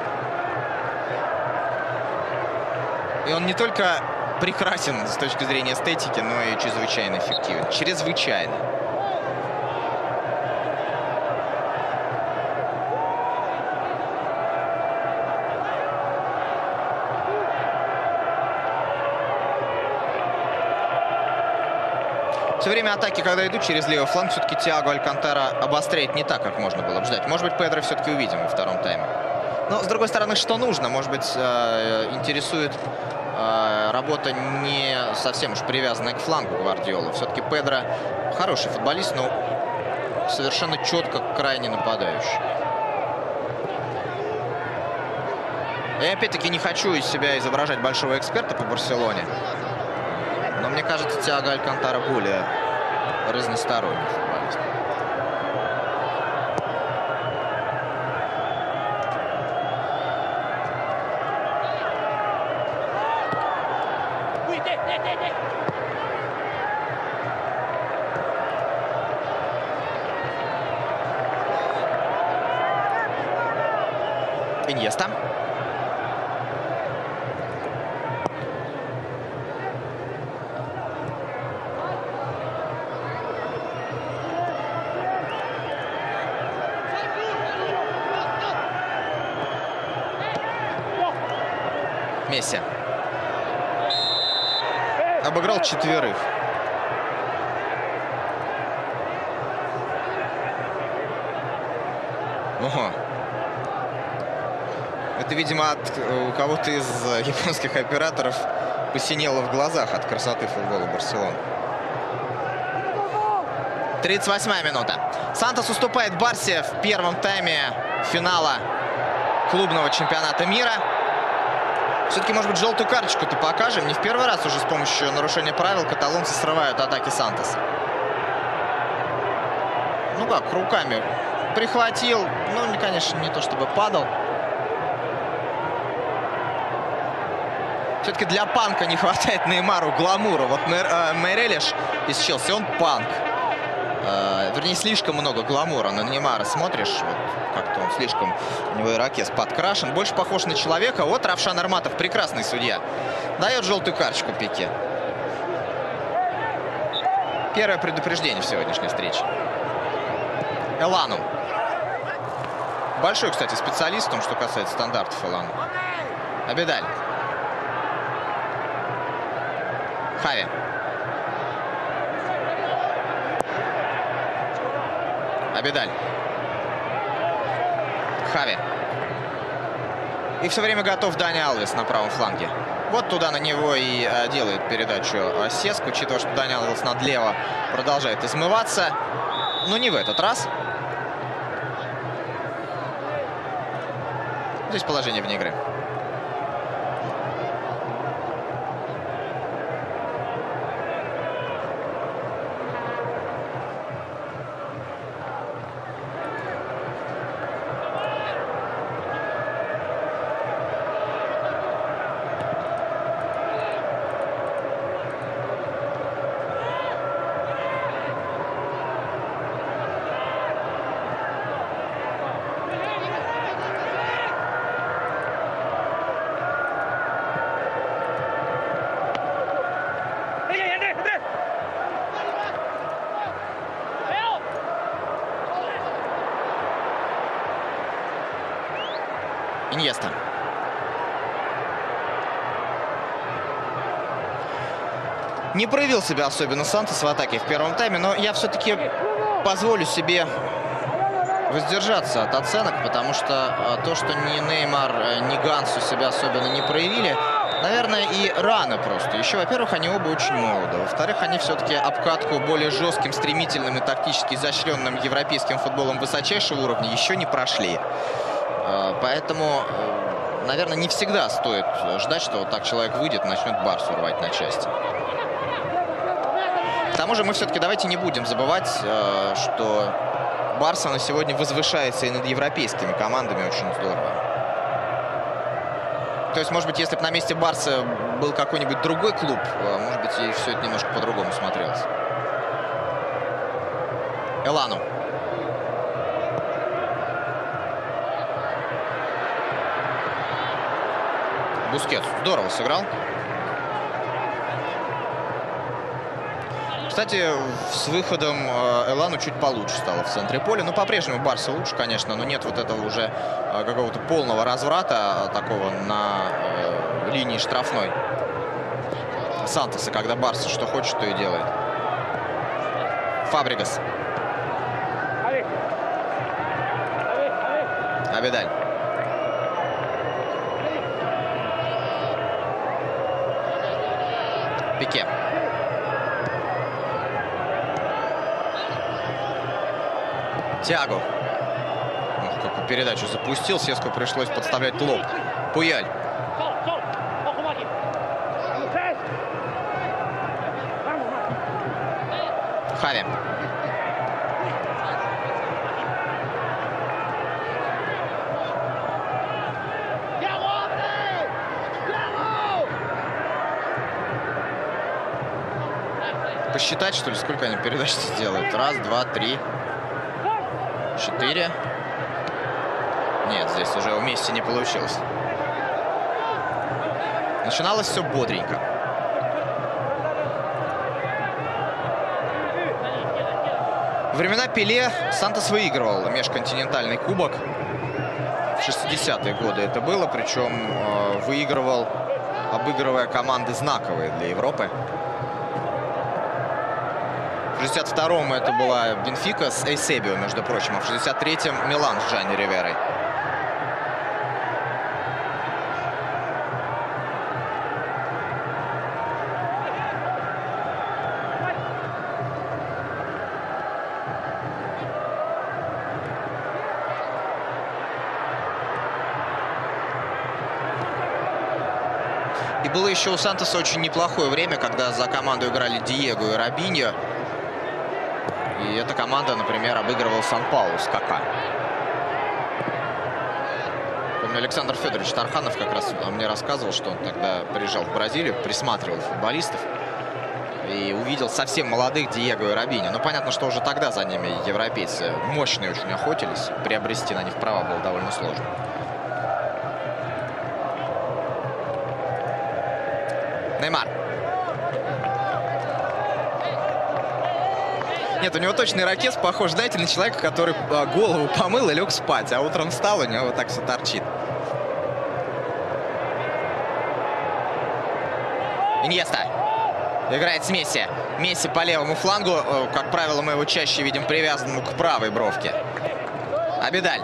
И он не только прекрасен с точки зрения эстетики, но и чрезвычайно эффективен. Чрезвычайно. Все время атаки, когда идут через левый фланг, все-таки Тиаго Алькантара обостряет не так, как можно было бы ждать. Может быть, Педро все-таки увидим во втором тайме. Но, с другой стороны, что нужно? Может быть, интересует работа не совсем уж привязанная к флангу Гвардиолы. Все-таки Педро хороший футболист, но совершенно четко крайне нападающий. Я, опять-таки, не хочу из себя изображать большого эксперта по Барселоне. Но мне кажется, Тиаго Алькантара более разносторонний футболист. Иньеста. Месси. Обыграл четверых. Ого. Это, видимо, у кого-то из японских операторов посинело в глазах от красоты футбола Барселоны. 38-я минута. Сантос уступает Барсе в первом тайме финала клубного чемпионата мира. Все-таки, может быть, желтую карточку-то покажем. Не в первый раз уже с помощью нарушения правил каталонцы срывают атаки Сантоса. Ну как, руками прихватил. Ну, конечно, не то чтобы падал. Все-таки для панка не хватает Неймару гламура. Вот Мейрелиш из Челси, он панк. Вернее, слишком много гламура. На Неймара смотришь, вот как-то он слишком, у него ирокез подкрашен. Больше похож на человека. Вот Равшан Арматов, прекрасный судья, дает желтую карточку Пике. Первое предупреждение в сегодняшней встрече. Элану. Большой, кстати, специалист в том, что касается стандартов Элану. Абидаль. Хави. Абидаль. Хави. И все время готов Дани Алвес на правом фланге. Вот туда на него и делает передачу Сеск, учитывая, что Дани Алвес надлево продолжает измываться. Но не в этот раз. Здесь положение вне игры. Иньеста. Не проявил себя особенно Сантос в атаке в первом тайме, но я все-таки позволю себе воздержаться от оценок, потому что то, что ни Неймар, ни Гансу себя особенно не проявили, наверное, и рано просто. Еще, во-первых, они оба очень молоды. Во-вторых, они все-таки обкатку более жестким, стремительным и тактически изощренным европейским футболом высочайшего уровня еще не прошли. Поэтому, наверное, не всегда стоит ждать, что вот так человек выйдет и начнет Барсу рвать на части. К тому же мы все-таки давайте не будем забывать, что Барса на сегодня возвышается и над европейскими командами очень здорово. То есть, может быть, если бы на месте Барса был какой-нибудь другой клуб, может быть, и все это немножко по-другому смотрелось. Элану. Бускетс здорово сыграл. Кстати, с выходом Элану чуть получше стало в центре поля. Ну, по-прежнему Барса лучше, конечно, но нет вот этого уже какого-то полного разврата такого на линии штрафной Сантоса, когда Барса что хочет, то и делает. Фабригас. Абидаль. Пике. Тиаго. Ох, какую передачу запустил. Сеску пришлось подставлять лоб. Пуяль. Хави. Посчитать, что ли, сколько они передач сделают? Раз, два, три. 4. Нет, здесь уже вместе не получилось. Начиналось все бодренько. Во времена Пеле Сантос выигрывал межконтинентальный кубок. В 60-е годы это было. Причем выигрывал, обыгрывая команды знаковые для Европы. В 62-м это была Бенфика с Эйсебио, между прочим. А в 63-м Милан с Джанни Риверой. И было еще у Сантоса очень неплохое время, когда за команду играли Диего и Робиньо. И эта команда, например, обыгрывала Сан-Паулу с Кака. Помню, Александр Федорович Тарханов как раз мне рассказывал, что он тогда приезжал в Бразилию, присматривал футболистов и увидел совсем молодых Диего и Робиньо. Ну, понятно, что уже тогда за ними европейцы мощные очень охотились. Приобрести на них права было довольно сложно. Неймар. Нет, у него точно ирокез похож, знаете, на человека, который голову помыл и лег спать, а утром встал, у него вот так все торчит. Иньеста. Играет с Месси. Месси по левому флангу. Как правило, мы его чаще видим привязанному к правой бровке. Абидаль.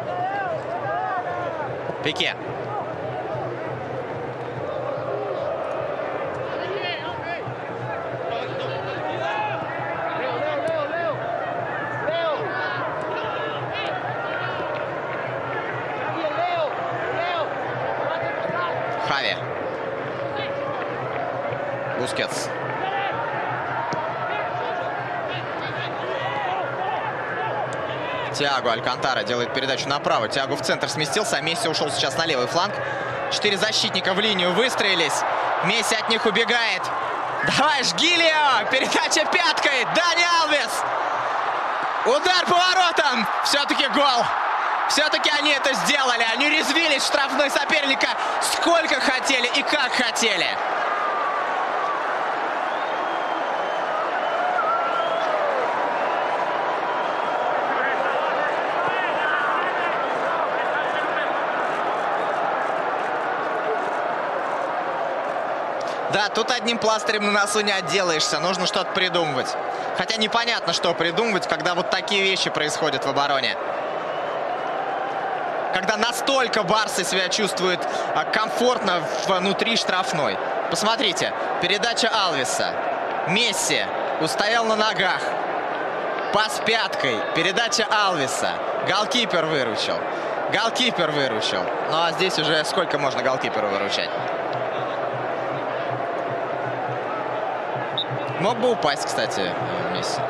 Пике. Хави. Бускетс. Тиаго Алькантара делает передачу направо. Тиаго в центр сместился, а Месси ушел сейчас на левый фланг. 4 защитника в линию выстроились. Месси от них убегает. Давай, жги, Лео! Передача пяткой. Дани Алвес. Удар по воротам. Все-таки гол. Все-таки они это сделали. Они резвились в штрафной соперника сколько хотели и как хотели. Да, тут одним пластырем на носу не отделаешься. Нужно что-то придумывать. Хотя непонятно, что придумывать, когда вот такие вещи происходят в обороне. Когда настолько барсы себя чувствуют комфортно внутри штрафной. Посмотрите, передача Алвеса. Месси устоял на ногах. Пас пяткой. Передача Алвеса. Голкипер выручил. Голкипер выручил. Ну а здесь уже сколько можно голкиперу выручать? Мог бы упасть, кстати, Месси.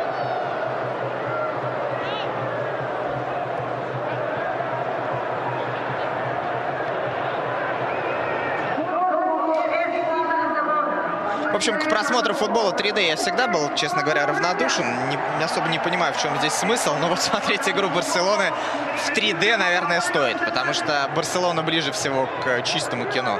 В общем, к просмотру футбола 3D я всегда был, честно говоря, равнодушен. Особо не понимаю, в чем здесь смысл. Но вот смотреть игру Барселоны в 3D, наверное, стоит. Потому что Барселона ближе всего к чистому кино.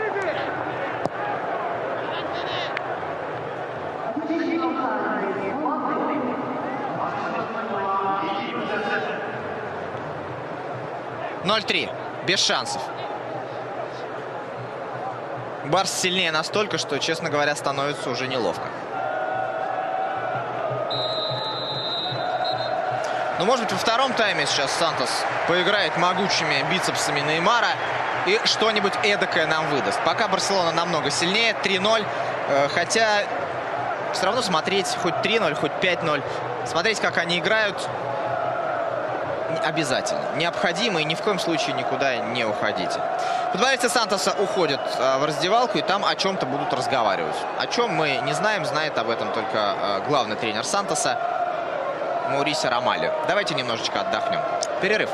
Без шансов. Барс сильнее настолько, что, честно говоря, становится уже неловко. Но, может быть, во втором тайме сейчас Сантос поиграет могучими бицепсами Неймара и что-нибудь эдакое нам выдаст. Пока Барселона намного сильнее, 3-0. Хотя все равно смотреть хоть 3-0, хоть 5-0, смотреть, как они играют, обязательно. Необходимо, и ни в коем случае никуда не уходите. Футболисты Сантоса уходят в раздевалку и там о чем-то будут разговаривать. О чем мы не знаем, знает об этом только главный тренер Сантоса Маурисио Ромальо. Давайте немножечко отдохнем. Перерыв.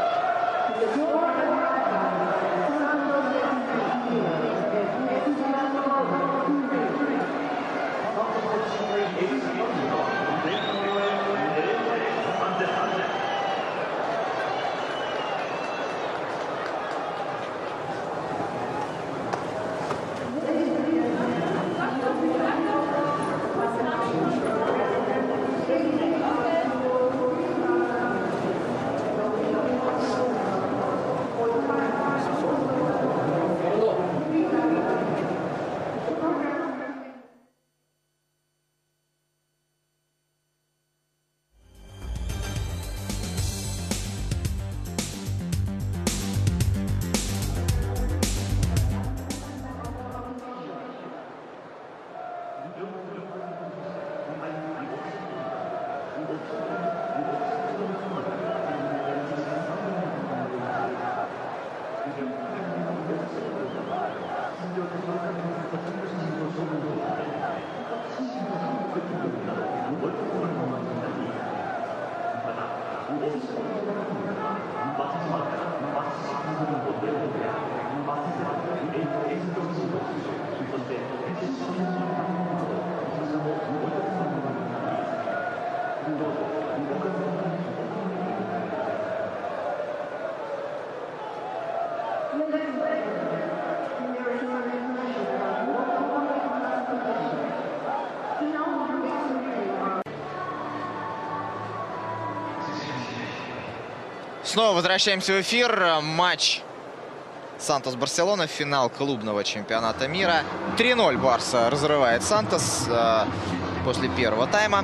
Снова возвращаемся в эфир. Матч Сантос-Барселона, финал клубного чемпионата мира. 3-0 Барса разрывает Сантос после первого тайма.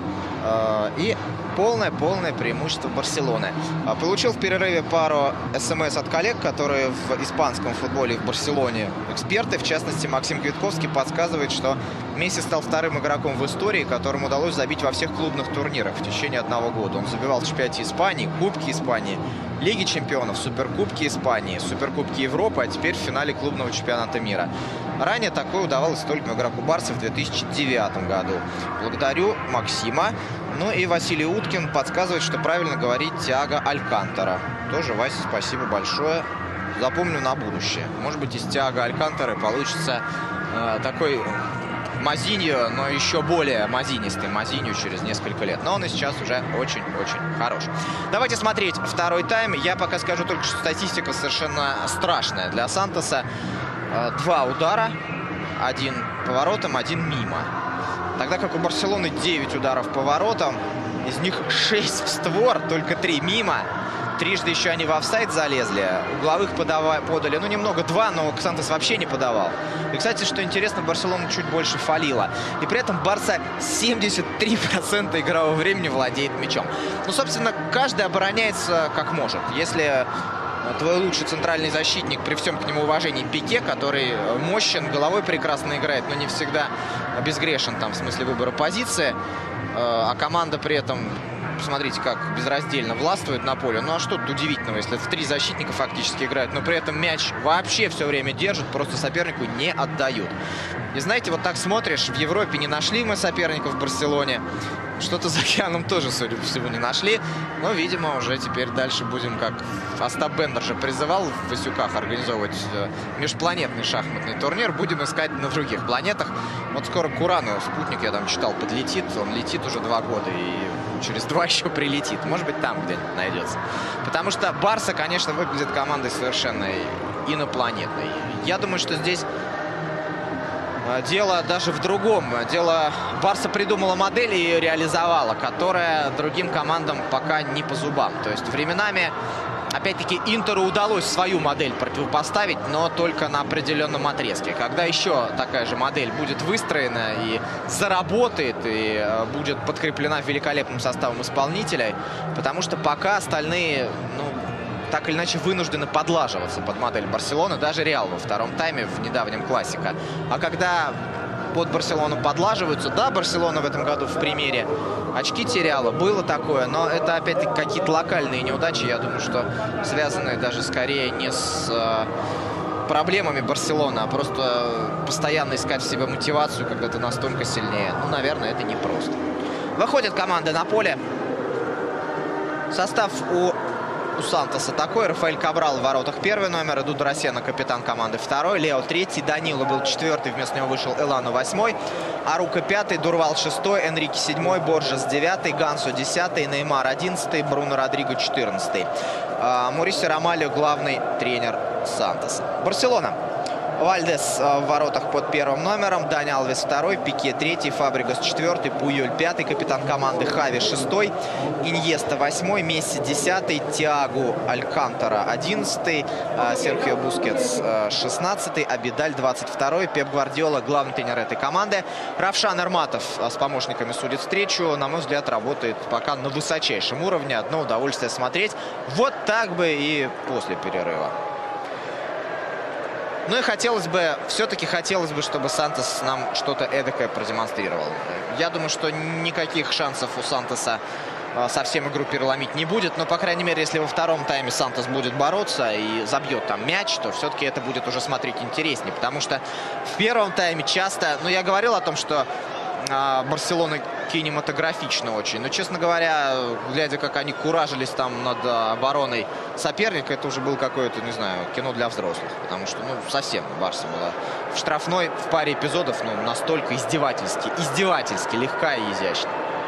И полное преимущество Барселоны. Получил в перерыве пару СМС от коллег, которые в испанском футболе в Барселоне эксперты. В частности, Максим Квитковский подсказывает, что Месси стал вторым игроком в истории, которому удалось забить во всех клубных турнирах в течение одного года. Он забивал в чемпионате Испании, Кубки Испании, Лиги чемпионов, Суперкубки Испании, Суперкубки Европы, а теперь в финале клубного чемпионата мира. Ранее такое удавалось только игроку Барса в 2009 году. Благодарю Максима. Ну и Василий Уткин подсказывает, что правильно говорить Тиаго Алькантара. Тоже, Вася, спасибо большое. Запомню на будущее. Может быть, из Тиаго Алькантары получится такой Мазиньо, но еще более мазинистый Мазиньо через несколько лет. Но он и сейчас уже очень-очень хорош. Давайте смотреть второй тайм. Я пока скажу только, что статистика совершенно страшная для Сантоса. 2 удара, 1 поворотом, 1 мимо. Тогда как у Барселоны 9 ударов по воротам, из них 6 в створ, только 3 мимо. Трижды еще они в офсайд залезли. Угловых подали, ну, немного, 2, но Сантос вообще не подавал. И, кстати, что интересно, Барселона чуть больше фалила. И при этом Барса 73% игрового времени владеет мячом. Ну, собственно, каждый обороняется как может. Если твой лучший центральный защитник, при всем к нему уважении, Пике, который мощен, головой прекрасно играет, но не всегда безгрешен там в смысле выбора позиции, а команда при этом, посмотрите, как безраздельно властвует на поле. Ну а что тут удивительного, если в 3 защитника фактически играют, но при этом мяч вообще все время держат, просто сопернику не отдают. И знаете, вот так смотришь, в Европе не нашли мы соперников в Барселоне. Что-то за океаном тоже, судя по всему, не нашли. Но, видимо, уже теперь дальше будем, как Остап Бендер же призывал в Васюках организовывать межпланетный шахматный турнир. Будем искать на других планетах. Вот скоро к Урану спутник, я там читал, подлетит. Он летит уже 2 года и через 2 еще прилетит. Может быть, там где-нибудь найдется. Потому что Барса, конечно, выглядит командой совершенно инопланетной. Я думаю, что здесь дело даже в другом. Барса придумала модель и реализовала, которая другим командам пока не по зубам. То есть временами, опять-таки, Интеру удалось свою модель противопоставить, но только на определенном отрезке. Когда еще такая же модель будет выстроена и заработает, и будет подкреплена великолепным составом исполнителей, потому что пока остальные, ну, так или иначе вынуждены подлаживаться под модель Барселоны, даже Реал во втором тайме в недавнем классика. А когда под Барселону подлаживаются, да, Барселона в этом году в примере очки теряла, было такое, но это опять-таки какие-то локальные неудачи, я думаю, что связанные даже скорее не с проблемами Барселоны, а просто постоянно искать в себе мотивацию, когда ты настолько сильнее. Ну, наверное, это непросто. Выходят команды на поле. Состав у Сантоса такой: Рафаэль Кабрал в воротах 1 номер, Эду Доросена капитан команды 2, Лео 3, Данило был 4, вместо него вышел Элано 8, Арука 5, Дурвал 6, Энрике 7, Боржес 9, Гансо 10, Неймар 11, Бруно Родриго 14. Маурисио Ромалио главный тренер Сантоса. Барселона. Вальдес в воротах под 1 номером, Дани Алвес 2, Пике 3, Фабригас 4, Пуйоль 5, капитан команды Хави 6, Иньеста 8, Месси 10, Тиаго Алькантара 11, Серхио Бускетс 16, Абидаль 22, Пеп Гвардиола главный тренер этой команды. Равшан Эрматов с помощниками судит встречу. На мой взгляд, работает пока на высочайшем уровне. Одно удовольствие смотреть. Вот так бы и после перерыва. Ну и все-таки хотелось бы, чтобы Сантос нам что-то эдакое продемонстрировал. Я думаю, что никаких шансов у Сантоса совсем игру переломить не будет. Но, по крайней мере, если во втором тайме Сантос будет бороться и забьет там мяч, то все-таки это будет уже смотреть интереснее. Потому что в первом тайме часто... Ну, я говорил о том, что Барселона кинематографично очень. Но, честно говоря, глядя, как они куражились там над обороной соперника, это уже было какое-то, не знаю, кино для взрослых. Потому что, ну, совсем Барса была в штрафной в паре эпизодов, ну, настолько издевательски легка и изящна.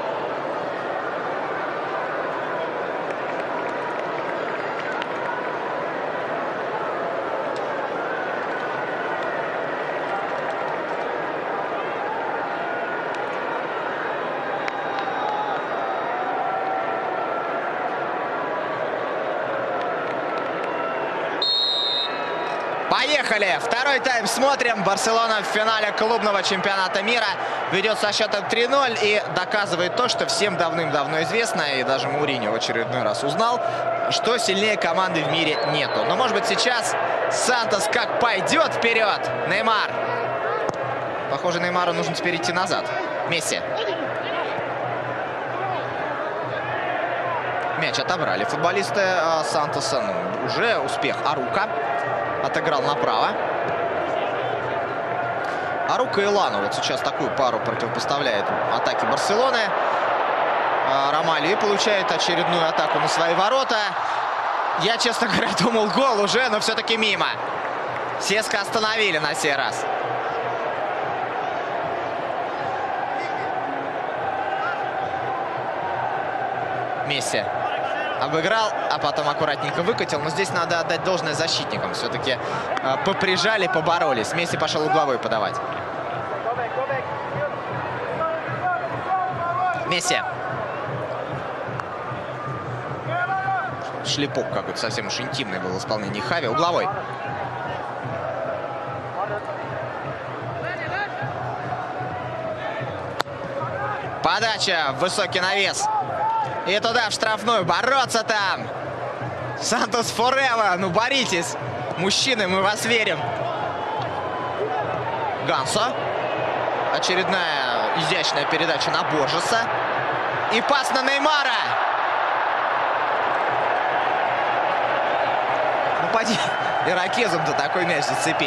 Поехали! Второй тайм смотрим. Барселона в финале клубного чемпионата мира ведет со счетом 3-0 и доказывает то, что всем давным-давно известно, и даже Мауриньо в очередной раз узнал, что сильнее команды в мире нету. Но, может быть, сейчас Сантос как пойдет вперед. Неймар. Похоже, Неймару нужно теперь идти назад. Месси. Мяч отобрали футболисты Сантоса. Ну, уже успех Арука. Отыграл направо. Арука и Элано вот сейчас такую пару противопоставляет атаке Барселоны. Ромалио получает очередную атаку на свои ворота. Я, честно говоря, думал, гол уже, но все-таки мимо. Сеска остановили на сей раз. Месси обыграл, а потом аккуратненько выкатил. Но здесь надо отдать должное защитникам. Все-таки поприжали, поборолись. Месси пошел угловой подавать. Месси. шлепок какой-то совсем уж интимный был в исполнении Хави. Угловой. Подача в высокий навес. И туда, в штрафную. Бороться там. Сантос Форева. Ну, боритесь. Мужчины, мы вас верим. Гансо. Очередная изящная передача на Боржеса. И пас на Неймара. Ну, поди, ирокезом-то такой мяч зацепи.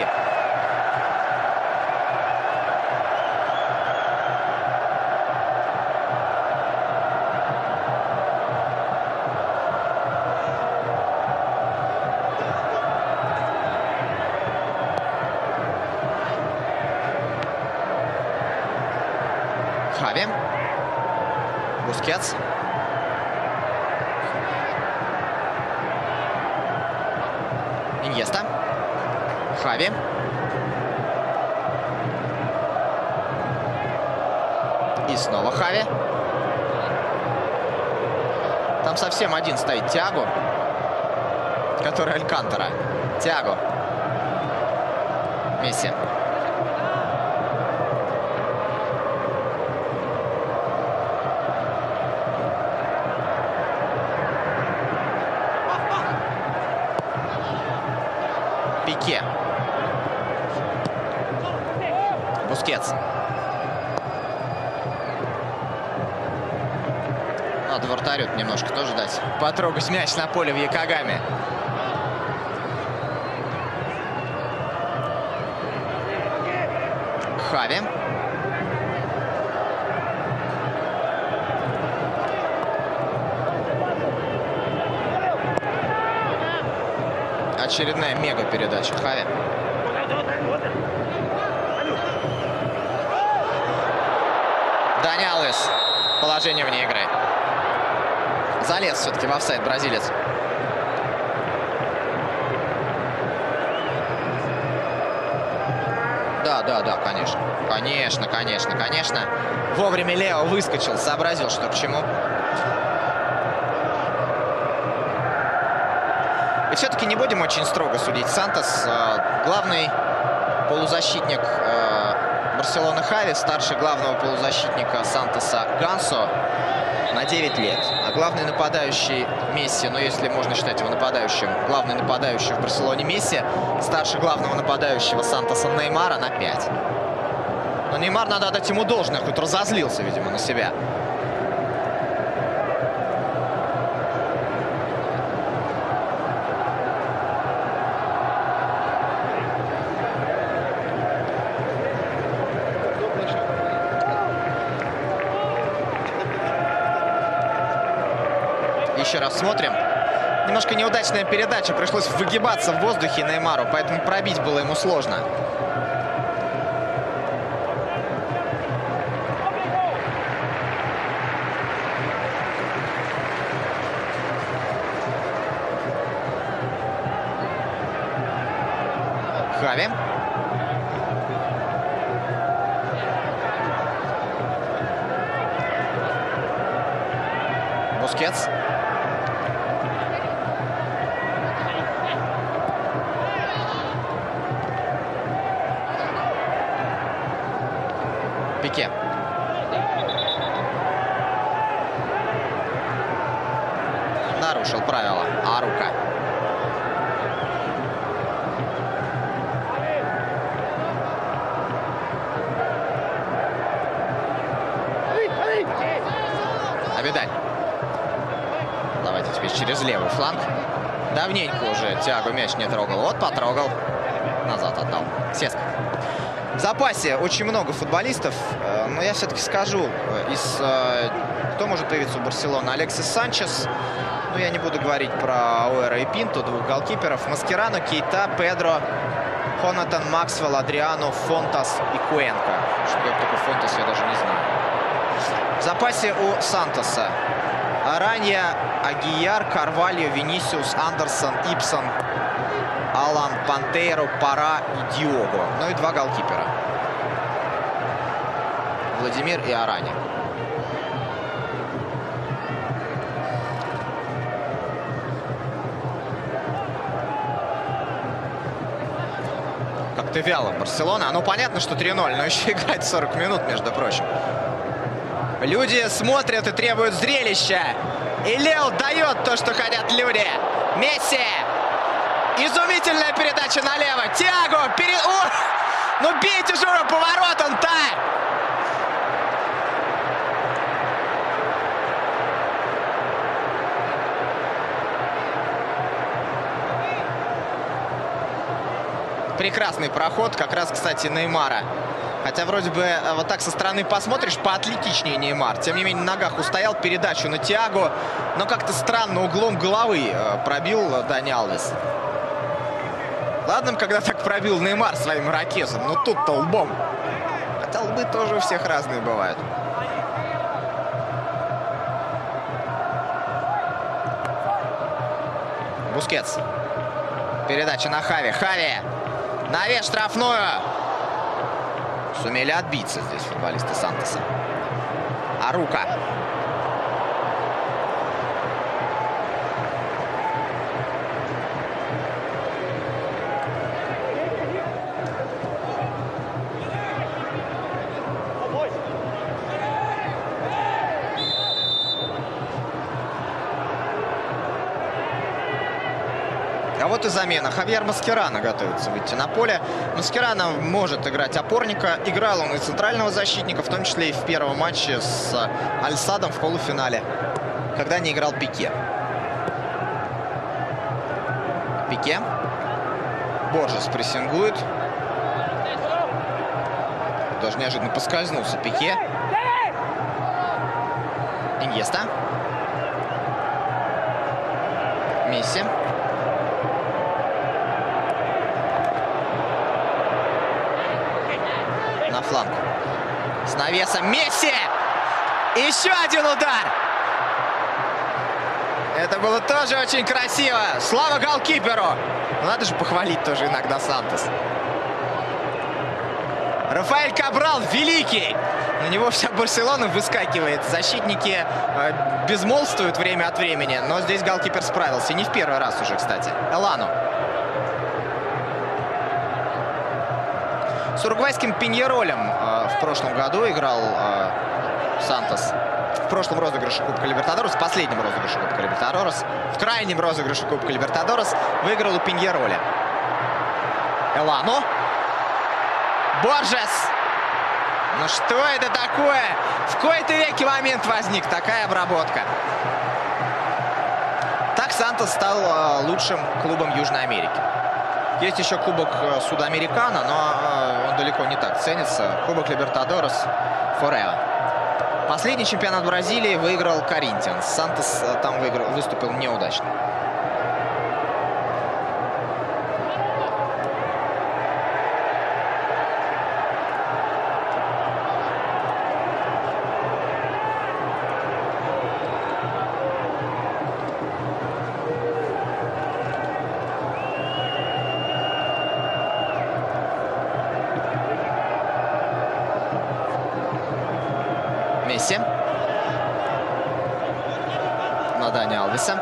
Хави. Бускетс. Иньеста. Хави. И снова Хави. Там совсем один стоит Тиаго, который Алькантара. Тиаго. Месси. Пике. Бускетс. Надо вратарю немножко тоже дать потрогать мяч на поле в Йокогаме. Хави. Очередная мега передача Хави. Дани Алвес. Положение вне игры. Залез все-таки в офсайд бразилец. Да, конечно. Конечно. Вовремя Лео выскочил, сообразил, что к чему. И все-таки не будем очень строго судить Сантос. Главный полузащитник Барселоны Хави, старший главного полузащитника Сантоса Гансо на 9 лет. А главный нападающий Месси, ну если можно считать его нападающим, главный нападающий в Барселоне Месси, старше главного нападающего Сантоса Неймара на 5. Но Неймар, надо отдать ему должное, хоть разозлился, видимо, на себя. Еще раз смотрим. Немножко неудачная передача. Пришлось выгибаться в воздухе Неймару, поэтому пробить было ему сложно. Хави. Бускетс. Пике. Нарушил правила. Арука. Абидаль. Давайте теперь через левый фланг. Давненько уже Тиаго мяч не трогал. Вот потрогал. Назад отдал. Сеска. В запасе очень много футболистов, но я все-таки скажу, кто может появиться у Барселоны. Алексис Санчес, ну я не буду говорить про Уэра и Пинто, двух голкиперов. Маскерано, Кейта, Педро, Хонатан, Максвелл, Адриано, Фонтас и Куэнка. Что такое Фонтас, я даже не знаю. В запасе у Сантоса Аранья, Агияр, Карвальо, Винисиус, Андерсон, Ипсон, Алан, Пантейро, Пара и Диого. Ну и два голкипера. Владимир и Арани. как-то вяло Барселона. Ну, понятно, что 3-0, но еще играть 40 минут, между прочим. Люди смотрят и требуют зрелища. И Лео дает то, что хотят люди. Месси. Изумительная передача налево. Тиаго. Ну бейте же его поворотом-то. Прекрасный проход, как раз, кстати, Неймара. Хотя вроде бы вот так со стороны посмотришь, поатлетичнее Неймар. Тем не менее, на ногах устоял, передачу на Тиаго. Но как-то странно углом головы пробил Дани Алвес. Ладно, когда так пробил Неймар своим ирокезом, но тут-то лбом. Хотя лбы тоже у всех разные бывают. Бускетс. Передача на Хави. Хави. Навес штрафную. Сумели отбиться здесь футболисты Сантоса. Арука. А вот и замена. Хавьер Маскерано готовится выйти на поле. Маскерано может играть опорника. Играл он и центрального защитника, в том числе и в первом матче с Аль-Садом в полуфинале, когда не играл Пике. Пике. Боржес прессингует. Даже неожиданно поскользнулся Пике. Иньеста. Месси. На фланг. С навесом Месси! Еще один удар! Это было тоже очень красиво. Слава голкиперу! Надо же похвалить тоже иногда Сантос. Рафаэль Кабрал великий! На него вся Барселона выскакивает. Защитники безмолвствуют время от времени. Но здесь голкипер справился. И не в первый раз уже, кстати. Элану. С уругвайским Пиньеролем в прошлом году играл Сантос. В прошлом розыгрыше Кубка Либертадорес, в последнем розыгрыше Кубка Либертадорес, в крайнем розыгрыше Кубка Либертадорес выиграл у Пиньероля. Элану. Боржес. Ну что это такое? В кои-то веки момент возник. Такая обработка. Так Сантос стал лучшим клубом Южной Америки. Есть еще Кубок Судамерикано, но он далеко не так ценится. Кубок Либертадорес Форева. Последний чемпионат Бразилии выиграл Коринтианс. Сантос там выступил неудачно. Месси. На Дани Алвеса.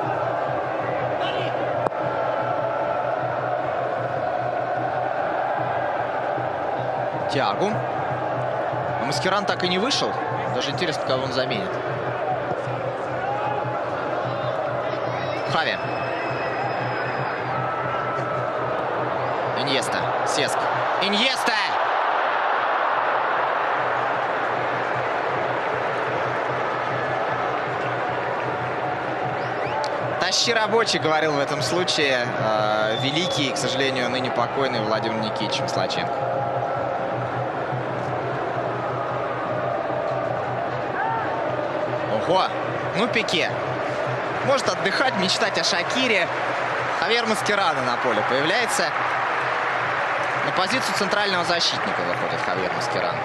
Тиагу. А Маскерано так и не вышел. Даже интересно, кого он заменит. Хави. Иньеста. Сеск. Иньеста! Тащи рабочий, говорил в этом случае великий, к сожалению, ныне покойный Владимир Никитич Маслаченко. Ого! Ну, Пике. Может отдыхать, мечтать о Шакире. Хавьер Маскерано на поле появляется. На позицию центрального защитника выходит Хавьер Маскерано.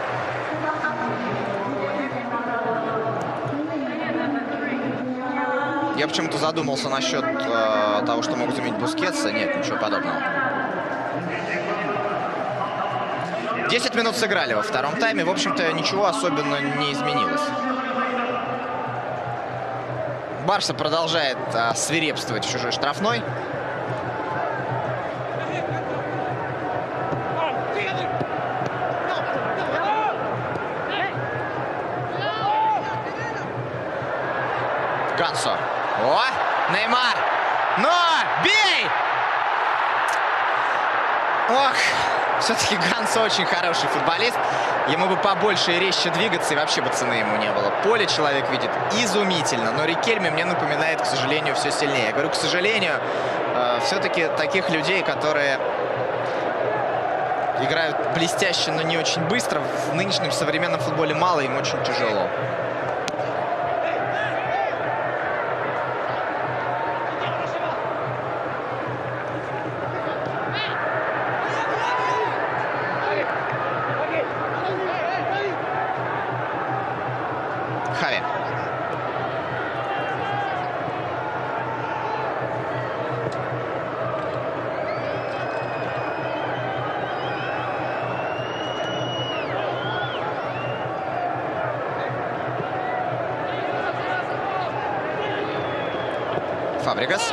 Я почему-то задумался насчет того, что могут заменить Бускетса. Нет, ничего подобного. 10 минут сыграли во втором тайме. В общем-то, ничего особенно не изменилось. Барса продолжает свирепствовать в чужой штрафной. Гансо. О, Неймар. Но! Бей! Ох, все-таки Гансо очень хороший футболист. Ему бы побольше и резче двигаться, и вообще бы цены ему не было. Поле человек видит изумительно, но Рикельме мне напоминает, к сожалению, все сильнее. Я говорю, к сожалению, все-таки таких людей, которые играют блестяще, но не очень быстро, в нынешнем современном футболе мало, им очень тяжело. Хави. Фабрегас.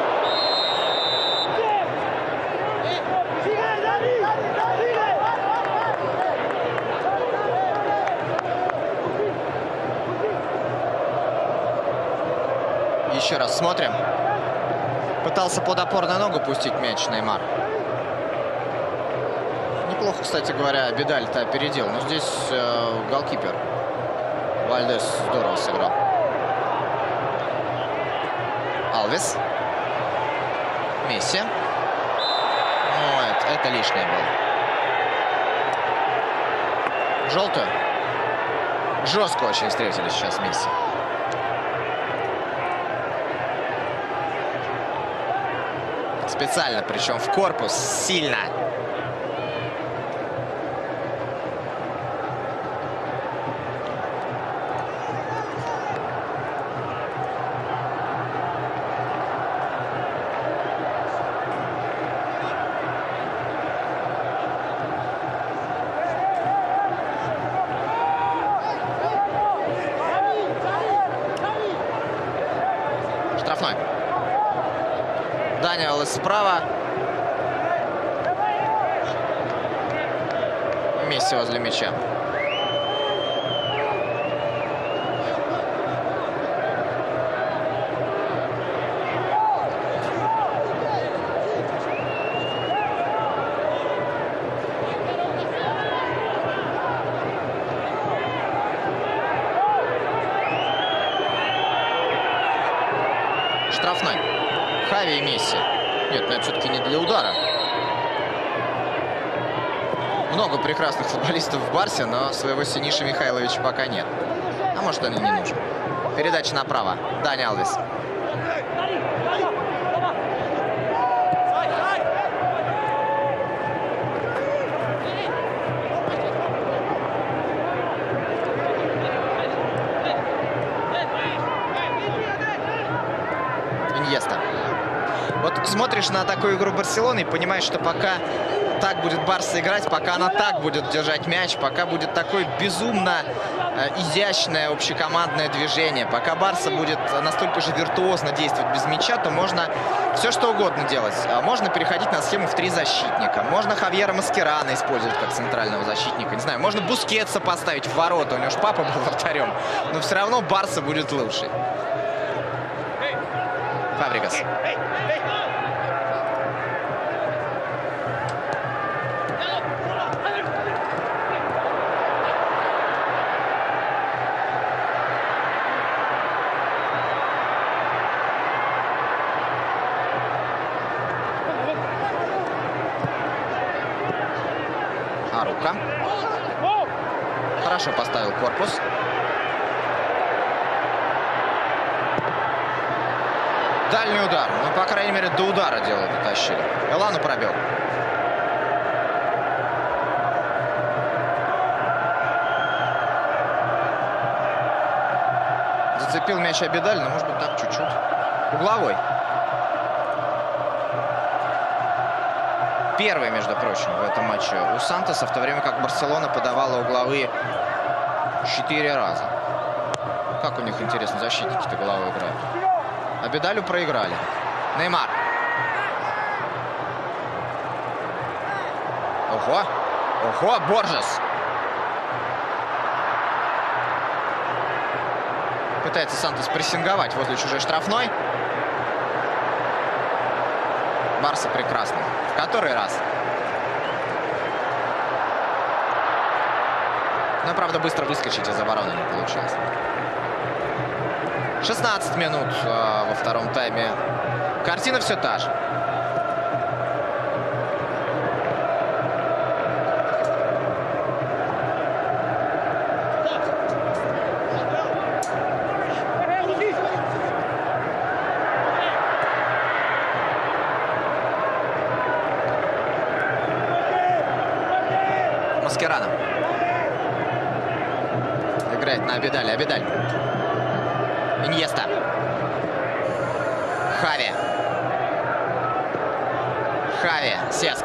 Еще раз смотрим. Пытался под опорную ногу пустить мяч Неймар. Неплохо, кстати говоря, Бедаль-то опередил. Но здесь голкипер Вальдес здорово сыграл. Алвес. Месси. Ну, это лишнее было. Желтую. Жестко очень встретили сейчас Месси. Специально, причем в корпус, сильно. Штрафной. Даниэлс справа. Месси возле мяча. Штрафной. Хави и Месси. Нет, но это все-таки не для удара. Много прекрасных футболистов в Барсе, но своего Синиша Михайловича пока нет. А может, он и не нужен. Передача направо. Дани Алвес. Иньеста. Вот смотришь на такую игру Барселоны и понимаешь, что пока так будет Барса играть, пока она так будет держать мяч, пока будет такое безумно изящное общекомандное движение, пока Барса будет настолько же виртуозно действовать без мяча, то можно все что угодно делать. Можно переходить на схему в 3 защитника, можно Хавьера Маскерана использовать как центрального защитника, не знаю, можно Бускетса поставить в ворота, у него же папа был вратарем, но все равно Барса будет лучше. Фабрегас. Арука. Хорошо поставил корпус. Дальний удар. Ну, по крайней мере, до удара дело дотащили. Элану пробил. Зацепил мяч Абидаль, но, может быть, так чуть-чуть. Угловой. Первый, между прочим, в этом матче у Сантоса, в то время как Барселона подавала угловые 4 раза. Как у них, интересно, защитники-то головой играют. Абидалю проиграли. Неймар. Ого! Ого, Боржес! Пытается Сантос прессинговать возле чужой штрафной. Барса прекрасно. В который раз. Но, правда, быстро выскочить из обороны не получилось. 16 минут во втором тайме. Картина все та же. Маскерано. Играет на Абидаля. Абидаль. Иньеста. Хави. Хави. Сеск.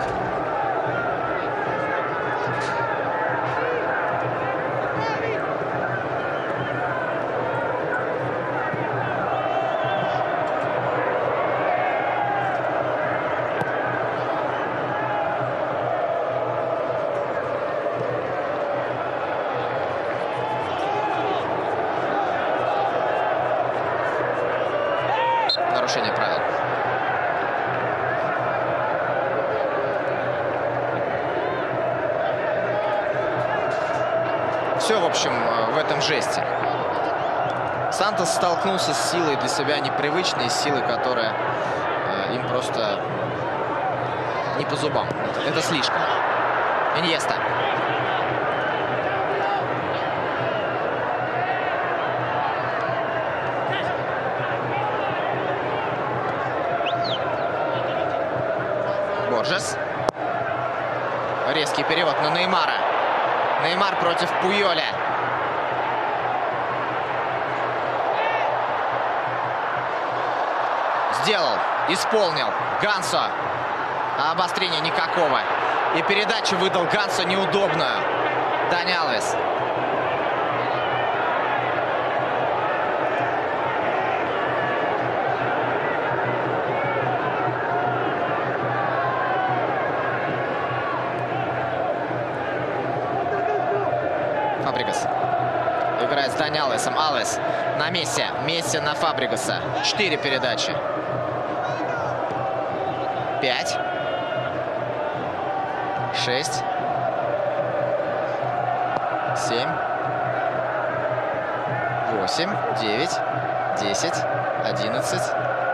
Нарушение правил. Все, в общем, в этом жесте. Сантос столкнулся с силой для себя непривычной, силой, которая им просто не по зубам. Это слишком. Иньеста. Боржес. Резкий перевод на Неймара. Неймар против Пуйоля. Сделал, исполнил. Гансо. А обострения никакого. И передачу выдал Гансо неудобную. Дани Алвес. Фабригас. Играет с Дани Алвесом. Алвес на Месси. Месси на Фабригаса. 4 передачи. 5. 6. 7. 8. 9. 10. 11.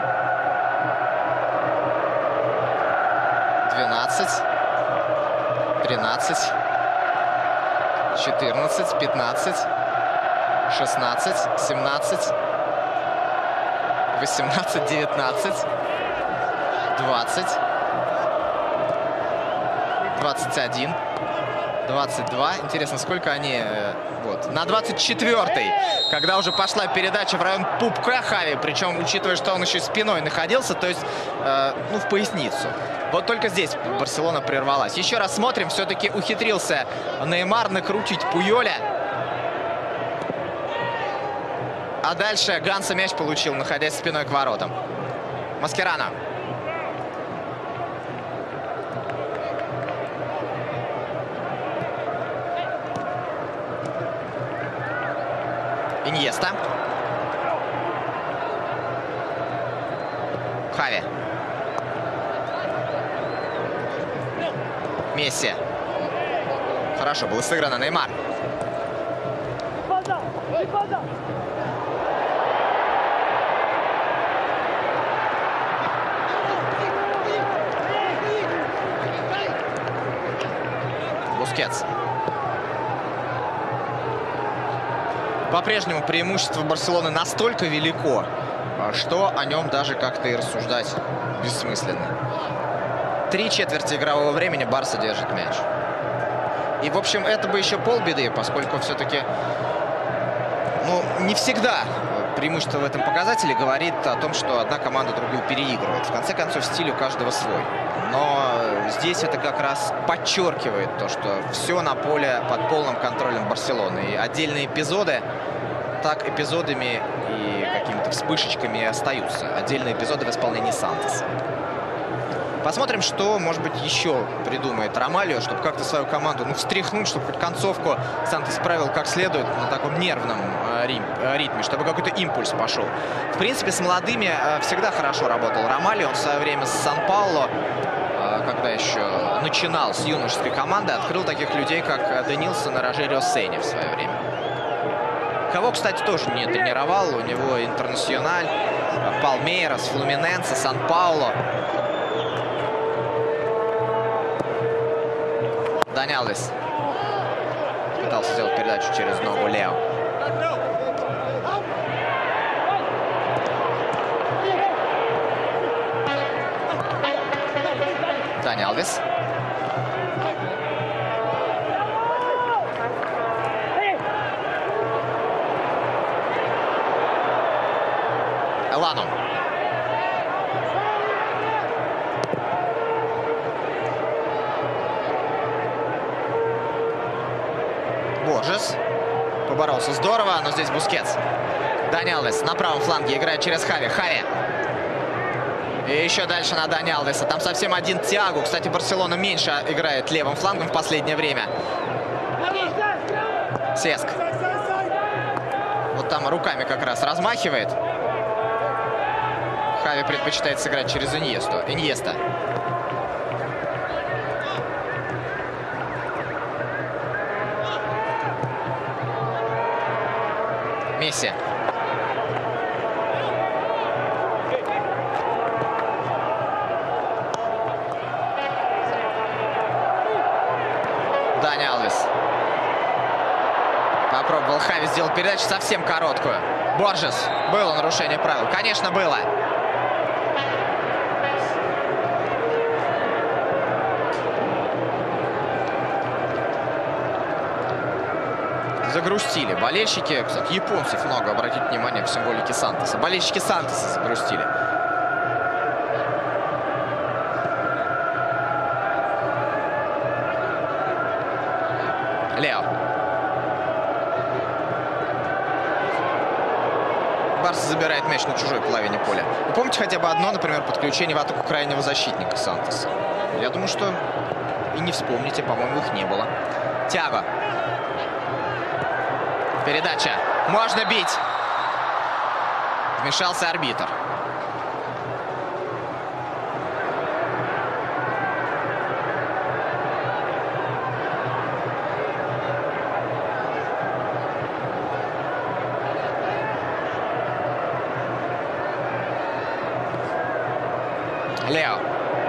12. 13. 14, 15, 16, 17, 18, 19, 20, 21, 22. Интересно, сколько они... Вот. На 24-й, когда уже пошла передача в район пупка Хави, причем, учитывая, что он еще спиной находился, то есть, ну, в поясницу. Вот только здесь Барселона прервалась. Еще раз смотрим. Все-таки ухитрился Неймар накрутить Пуйоля. А дальше Гансо мяч получил, находясь спиной к воротам. Маскерано. Иньеста. Хави. Месси. Хорошо, было сыграно. Неймар. Бускетс. По-прежнему преимущество Барселоны настолько велико, что о нем даже как-то и рассуждать бессмысленно. 3 четверти игрового времени Барса держит мяч. И, в общем, это бы еще полбеды, поскольку все-таки, ну, не всегда преимущество в этом показателе говорит о том, что одна команда другую переигрывает. В конце концов, стиль у каждого свой. Но здесь это как раз подчеркивает то, что все на поле под полным контролем Барселоны. И отдельные эпизоды так эпизодами и какими-то вспышечками остаются. Отдельные эпизоды в исполнении Сантоса. Посмотрим, что, может быть, еще придумает Ромалио, чтобы как-то свою команду встряхнуть, чтобы хоть концовку Сантос справил как следует на таком нервном ритме, чтобы какой-то импульс пошел. В принципе, с молодыми всегда хорошо работал Ромалио. Он в свое время с Сан-Пауло, когда еще начинал с юношеской команды, открыл таких людей, как Денилсон и Рожерио Сенни в свое время. Кого, кстати, тоже не тренировал. У него Интернациональ, Палмейрас, Флуминенсе, Сан-Пауло. Дани Алвес пытался сделать передачу через ногу Лео. Дани Алвес. Элану. Боржес. Поборолся здорово, но здесь Бускетс. Дани Алвес на правом фланге играет через Хави. Хави. И еще дальше на Дани Алвеса. Там совсем один Тиаго. Кстати, Барселона меньше играет левым флангом в последнее время. Сеск. Вот там руками как раз размахивает. Хави предпочитает сыграть через Иньеста. Месси. Дани Алвес. Попробовал Хави сделать передачу совсем короткую. Боржес. Было нарушение правил? Конечно, было. Загрустили болельщики. Кстати, японцев много, обратите внимание, в символике Сантоса. Болельщики Сантоса загрустили. Лео. Барса забирает мяч на чужой половине поля. Вы помните хотя бы одно, например, подключение в атаку крайнего защитника Сантоса? Я думаю, что и не вспомните, по-моему, их не было. Тиаго. Передача. Можно бить. Вмешался арбитр. Лео.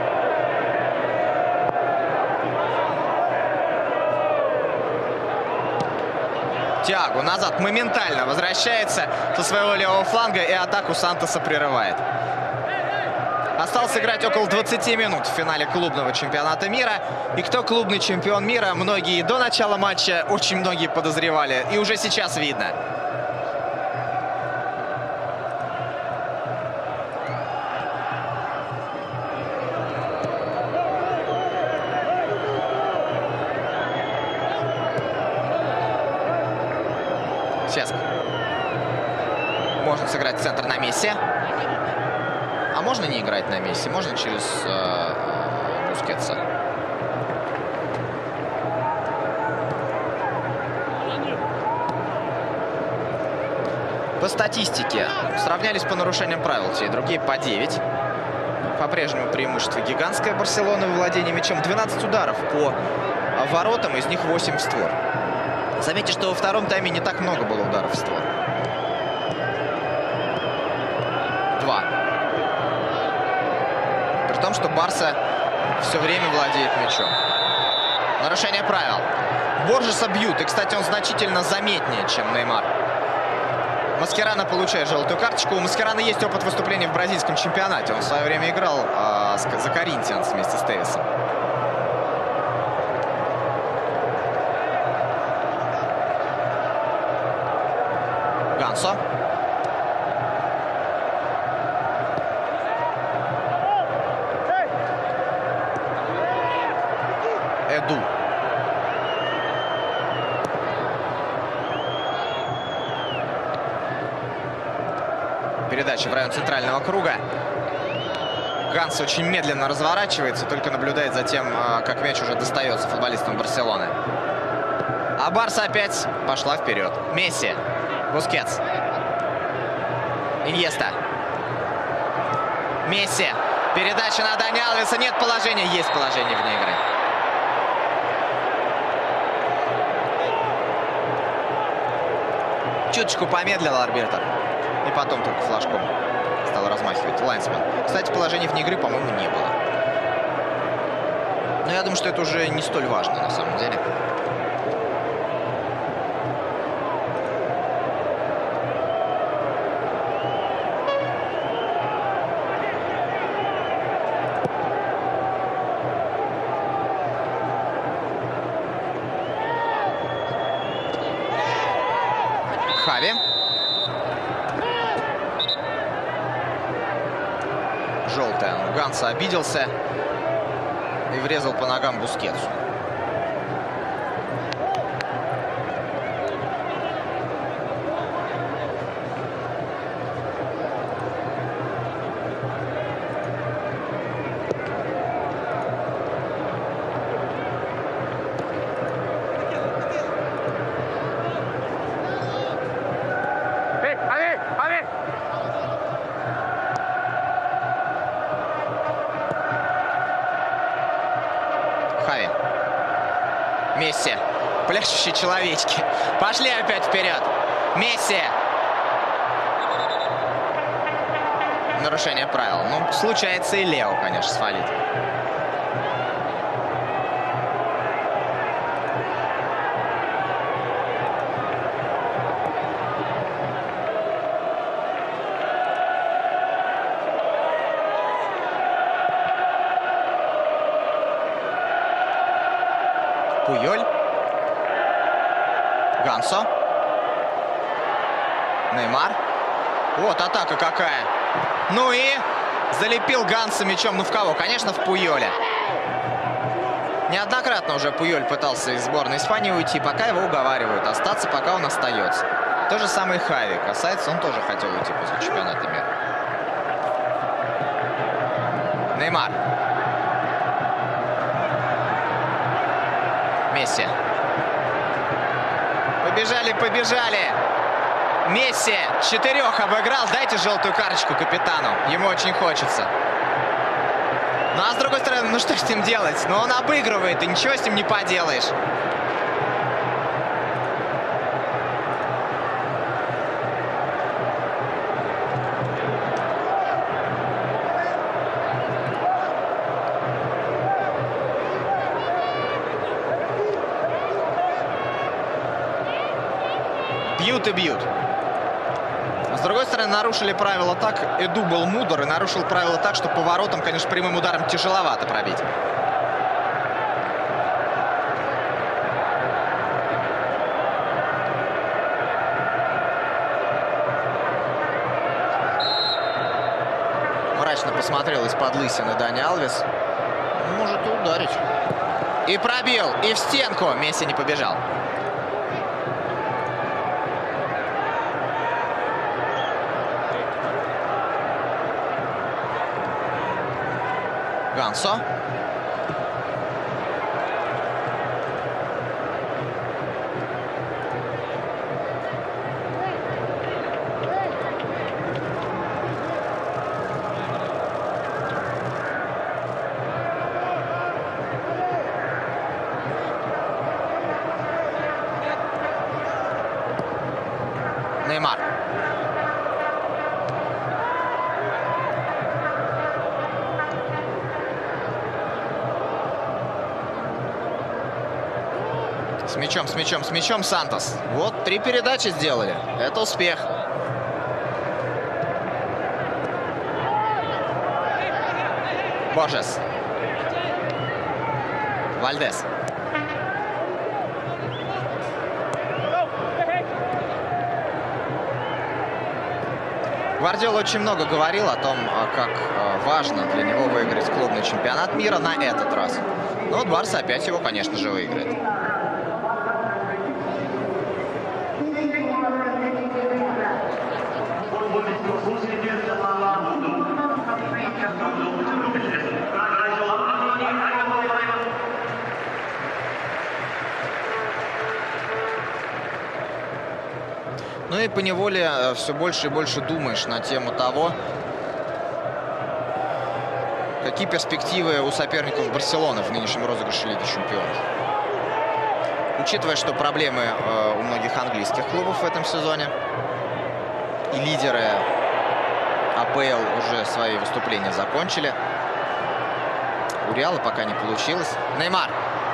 Тиаго назад моментально возвращается со своего левого фланга и атаку Сантоса прерывает. Осталось играть около 20 минут в финале клубного чемпионата мира. И кто клубный чемпион мира, многие до начала матча, очень многие подозревали. И уже сейчас видно. Сеск. Можно сыграть центр на Месси. А можно не играть на Месси. Можно через Бускетса. По статистике сравнялись по нарушениям правил. Те и другие по 9. По-прежнему преимущество гигантское Барселоны в владении мячом. 12 ударов по воротам, из них 8 в створ. Заметьте, что во втором тайме не так много было ударов в створ. 2. При том, что Барса все время владеет мячом. Нарушение правил. Боржеса бьют. И, кстати, он значительно заметнее, чем Неймар. Маскерано получает желтую карточку. У Маскерано есть опыт выступления в бразильском чемпионате. Он в свое время играл за Коринтианс вместе с Тевисом. Гансо. Эду. Передача в район центрального круга. Ганс очень медленно разворачивается, только наблюдает за тем, как мяч уже достается футболистам Барселоны. А Барса опять пошла вперед. Месси. Бускетс. Иньеста. Месси. Передача на Дани Алвеса. Нет положения. Есть положение вне игры. Чуточку помедлил арбитр. И потом только флажком стал размахивать лайнсмен. Кстати, положения вне игры, по-моему, не было. Но я думаю, что это уже не столь важно на самом деле. Хави. Желтая. Ганса обиделся и врезал по ногам Бускетсу. Хави. Месси. Пляшущие человечки. Пошли опять вперед. Месси. Нарушение правил. Ну, случается и Лео, конечно, свалит. Пуйоль. Гансо. Неймар. Вот атака какая. Ну и залепил Ганса мячом. Ну в кого? Конечно, в Пуйоля. Неоднократно уже Пуйоль пытался из сборной Испании уйти. Пока его уговаривают остаться, пока он остается. То же самое и Хави. Касается, он тоже хотел уйти после чемпионата мира. Неймар. Месси. Побежали, побежали. Месси 4 обыграл. Дайте желтую карточку капитану. Ему очень хочется. Ну а с другой стороны, ну что с ним делать? Ну он обыгрывает, и ничего с ним не поделаешь. Бьют и бьют. С другой стороны, нарушили правила так. Эду был мудр и нарушил правила так, что поворотом, конечно, прямым ударом тяжеловато пробить. Мрачно посмотрел из-под лысины Дани Алвес. Может и ударить. И пробил. И в стенку. Месси не побежал. Гансо. Неймар. С мячом Сантос. Вот 3 передачи сделали. Это успех. Боржес. Вальдес. Гвардиола очень много говорил о том, как важно для него выиграть клубный чемпионат мира на этот раз. Но вот Барса опять его, конечно же, выиграет. Futbol diskursus ini selalu Ну и поневоле все больше и больше думаешь на тему того, какие перспективы у соперников Барселоны в нынешнем розыгрыше Лиги Чемпионов. Учитывая, что проблемы у многих английских клубов в этом сезоне, и лидеры АПЛ уже свои выступления закончили, у Реала пока не получилось. Неймар.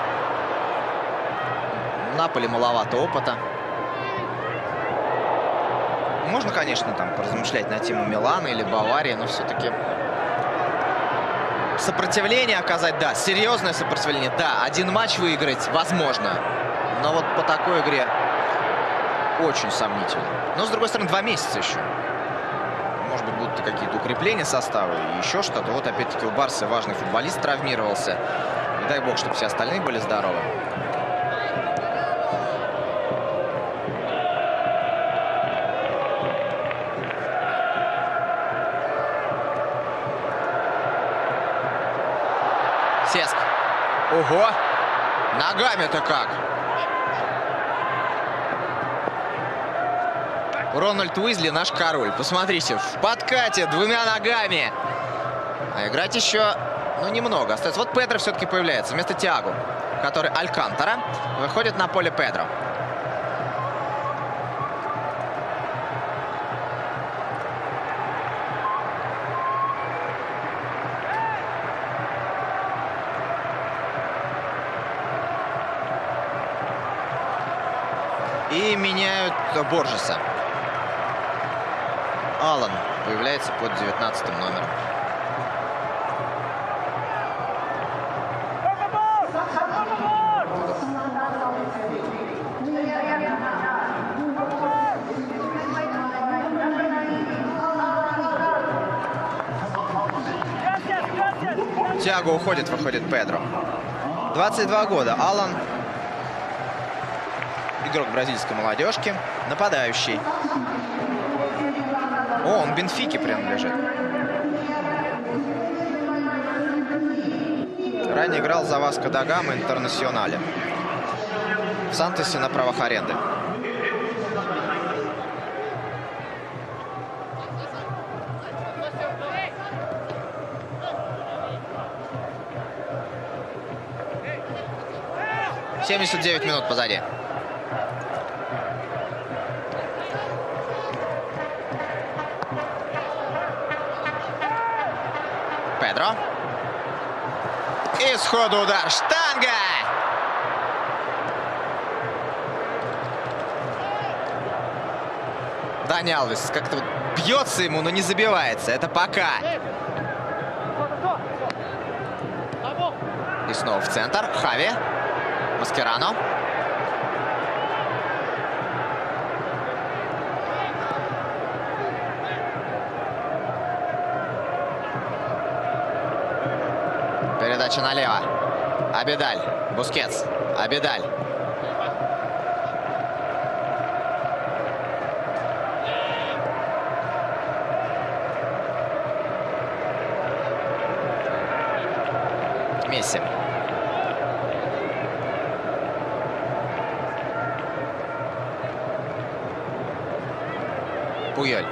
В Наполе маловато опыта. Можно, конечно, там поразмышлять на тему Милана или Баварии, но все-таки сопротивление оказать, да, серьезное сопротивление, да, один матч выиграть возможно, но вот по такой игре очень сомнительно. Но, с другой стороны, 2 месяца еще. Может быть, будут какие-то укрепления состава и еще что-то. Вот опять-таки у Барсы важный футболист травмировался. И дай бог, чтобы все остальные были здоровы. Сеск. Ого! Ногами-то как! Рональд Уизли наш король. Посмотрите, в подкате 2 ногами. А играть еще, ну, немного остается. Вот Педро все-таки появляется вместо Тиаго, который Алькантара. Выходит на поле Педро. И меняют Боржеса. Аллан появляется под 19-м номером. Тиаго уходит, выходит Педро. 22 года. Аллан. Игрок бразильской молодежки. Нападающий. О, он Бенфике принадлежит. Ранее играл за Васко да Гама Интернационале. В Сантосе на правах аренды. — 79 минут позади. Педро. И сходу удар. Штанга! Дани Алвес как-то вот бьется ему, но не забивается. Это пока. И снова в центр. Хави. Маскерано. Передача налево. Абидаль. Бускетс. Абидаль. Месси. Пуйоль.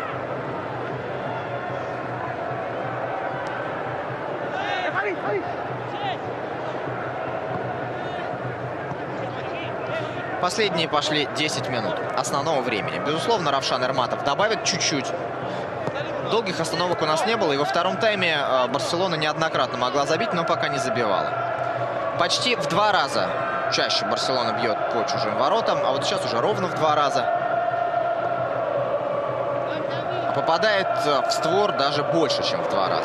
Последние пошли 10 минут основного времени. Безусловно, Равшан Эрматов добавит чуть-чуть. Долгих остановок у нас не было. И во втором тайме Барселона неоднократно могла забить, но пока не забивала. Почти в 2 раза чаще Барселона бьет по чужим воротам. А вот сейчас уже ровно в 2 раза. А попадает в створ даже больше, чем в 2 раза.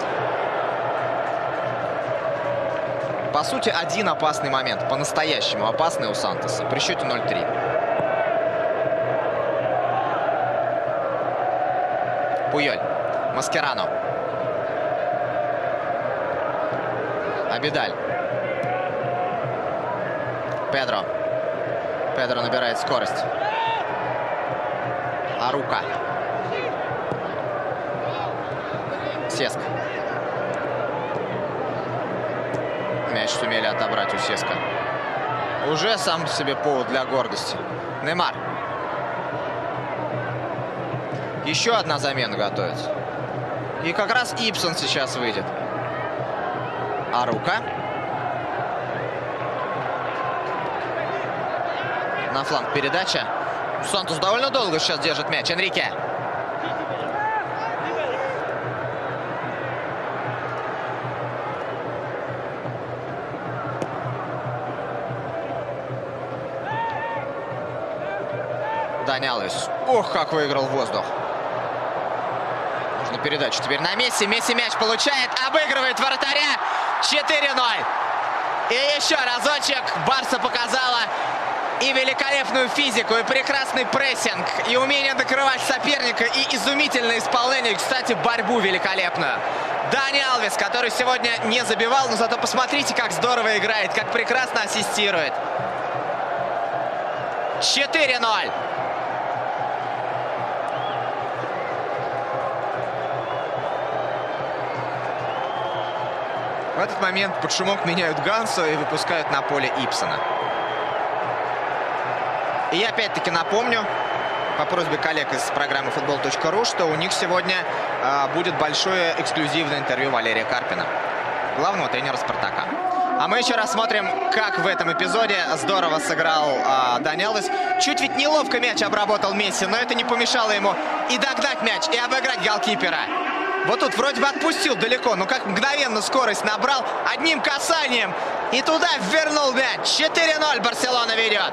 По сути, один опасный момент, по-настоящему опасный у Сантоса, при счете 0-3. Пуйоль. Маскерано. Абидаль. Педро. Педро набирает скорость. Арука. Сеск. Мяч сумели отобрать у Сеска. Уже сам себе повод для гордости. Неймар. Еще одна замена готовится. И как раз Ибсон сейчас выйдет. Арука. На фланг передача. Сантос довольно долго сейчас держит мяч. Энрике. Дани Алвес. Ох, как выиграл воздух. Нужно передачу теперь на Месси. Месси мяч получает, обыгрывает вратаря. 4-0. И еще разочек Барса показала и великолепную физику, и прекрасный прессинг, и умение докрывать соперника, и изумительное исполнение. Кстати, борьбу великолепную. Дани Алвес, который сегодня не забивал, но зато посмотрите, как здорово играет, как прекрасно ассистирует. 4-0. В этот момент под шумок меняют Гансу и выпускают на поле Ибсона. И я опять-таки напомню, по просьбе коллег из программы football.ru, что у них сегодня будет большое эксклюзивное интервью Валерия Карпина, главного тренера «Спартака». А мы еще раз смотрим, как в этом эпизоде здорово сыграл Дани Алвес. Чуть ведь неловко мяч обработал Месси, но это не помешало ему и догнать мяч, и обыграть голкипера. Вот тут вроде бы отпустил далеко, но как мгновенно скорость набрал одним касанием. И туда вернул мяч. 4-0 Барселона ведет.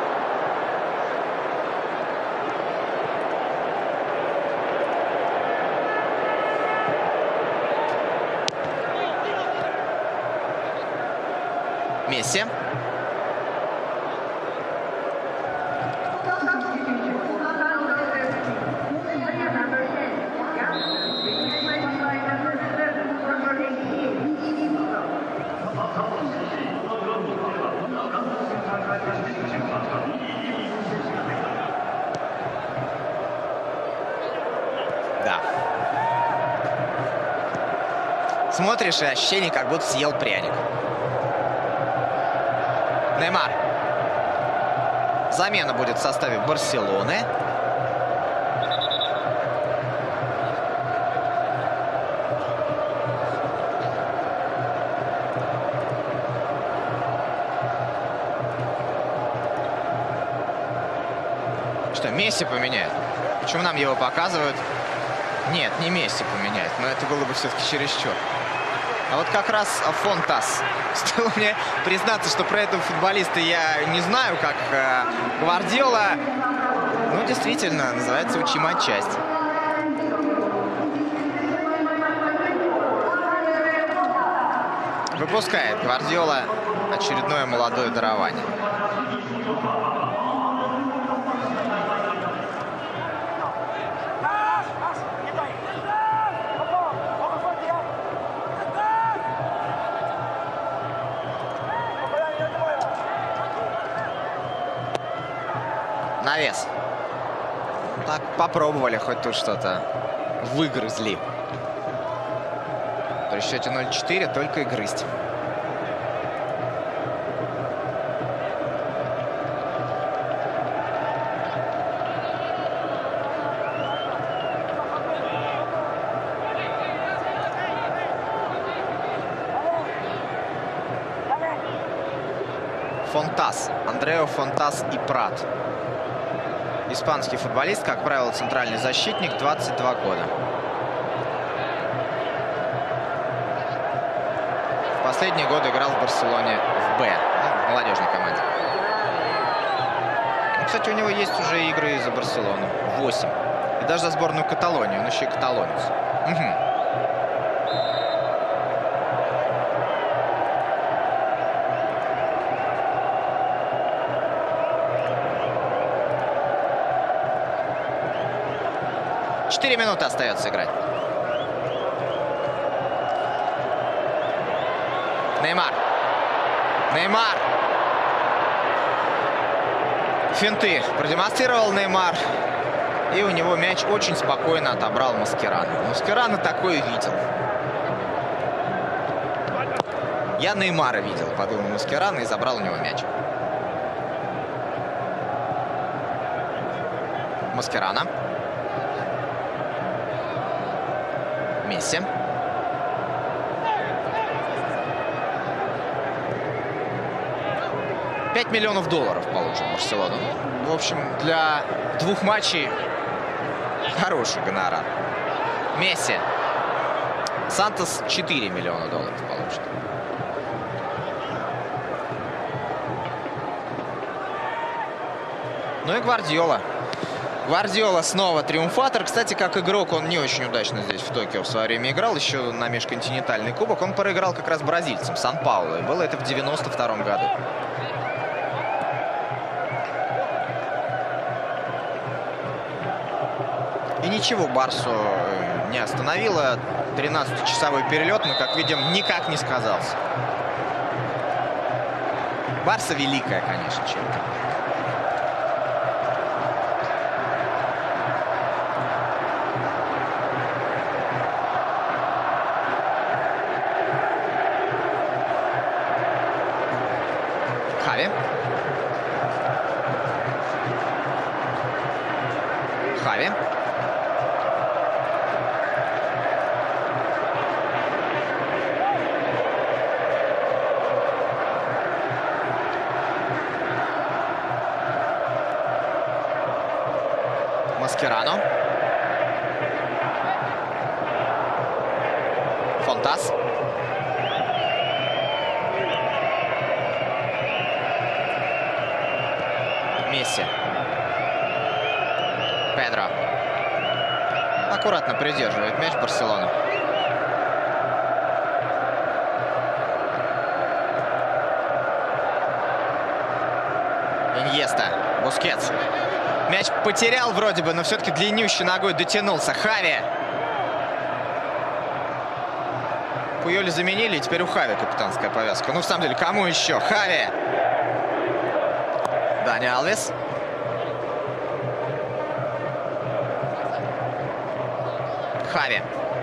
Месси. Да. Смотришь, и ощущение, как будто съел пряник. Неймар. Замена будет в составе Барселоны. Что, Месси поменяет? Почему нам его показывают? Нет, не Месси поменяет, но это было бы все-таки чересчур. А вот как раз Фонтас. Стоило мне признаться, что про этого футболиста я не знаю, как Гвардиола. Ну, действительно, называется «Учим отчасти». Выпускает Гвардиола очередное молодое дарование. Навес. Так, попробовали хоть тут что-то. Выгрызли. При счете 0-4 только и грызть. Фонтас. Андрео Фонтас и Прат. Испанский футболист, как правило, центральный защитник, 22 года. В последние годы играл в Барселоне в Б, в молодежной команде. Ну, кстати, у него есть уже игры за Барселону. 8. И даже за сборную Каталонии. Он еще и каталонец. Угу. Четыре минуты остается играть. Неймар. Неймар. Финты продемонстрировал Неймар. И у него мяч очень спокойно отобрал Маскерано. Маскерано такое видел. Я Неймара видел, подумал Маскерано, и забрал у него мяч. Маскерано. Месси. $5 миллионов получит Барселона. В общем, для 2 матчей хороший гонорар. Месси. Сантос $4 миллиона получит. Ну и Гвардиола. Гвардиола снова триумфатор. Кстати, как игрок он не очень удачно здесь в Токио в свое время играл. Еще на межконтинентальный кубок. Он проиграл как раз бразильцам, Сан-Паулу. И было это в 92 году. И ничего Барсу не остановило. 13-часовой перелет, мы, как видим, никак не сказался. Барса великая, конечно, чем-то. Хави. Хави. Маскерано. Фонтас. Месси. Педро. Аккуратно придерживает мяч Барселона. Иньеста. Бускетс. Мяч потерял вроде бы, но все-таки длиннющей ногой дотянулся. Хави. Пуйоли заменили, и теперь у Хави капитанская повязка. Ну, в самом деле, кому еще? Хави. Дани Алвес. Хави.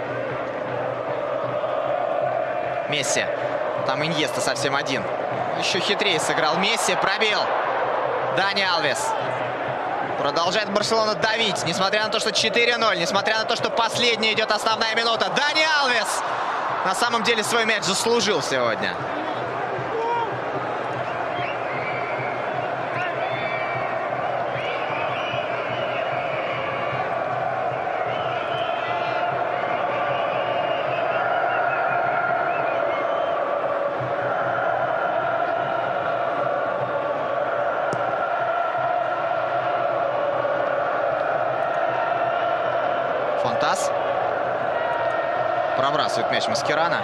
Месси. Там Иньеста совсем один. Еще хитрее сыграл Месси. Пробил. Дани Алвес. Продолжает Барселона давить, несмотря на то, что 4-0, несмотря на то, что последняя идет основная минута. Дани Алвес на самом деле свой мяч заслужил сегодня. Фонтас. Пробрасывает мяч Маскерано.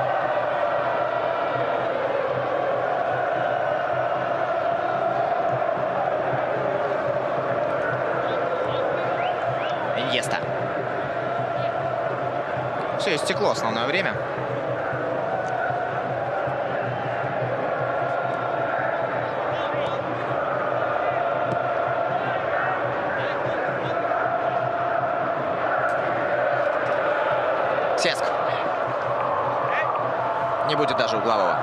Иньеста. Все, истекло основное время. Сеск. Не будет даже углового.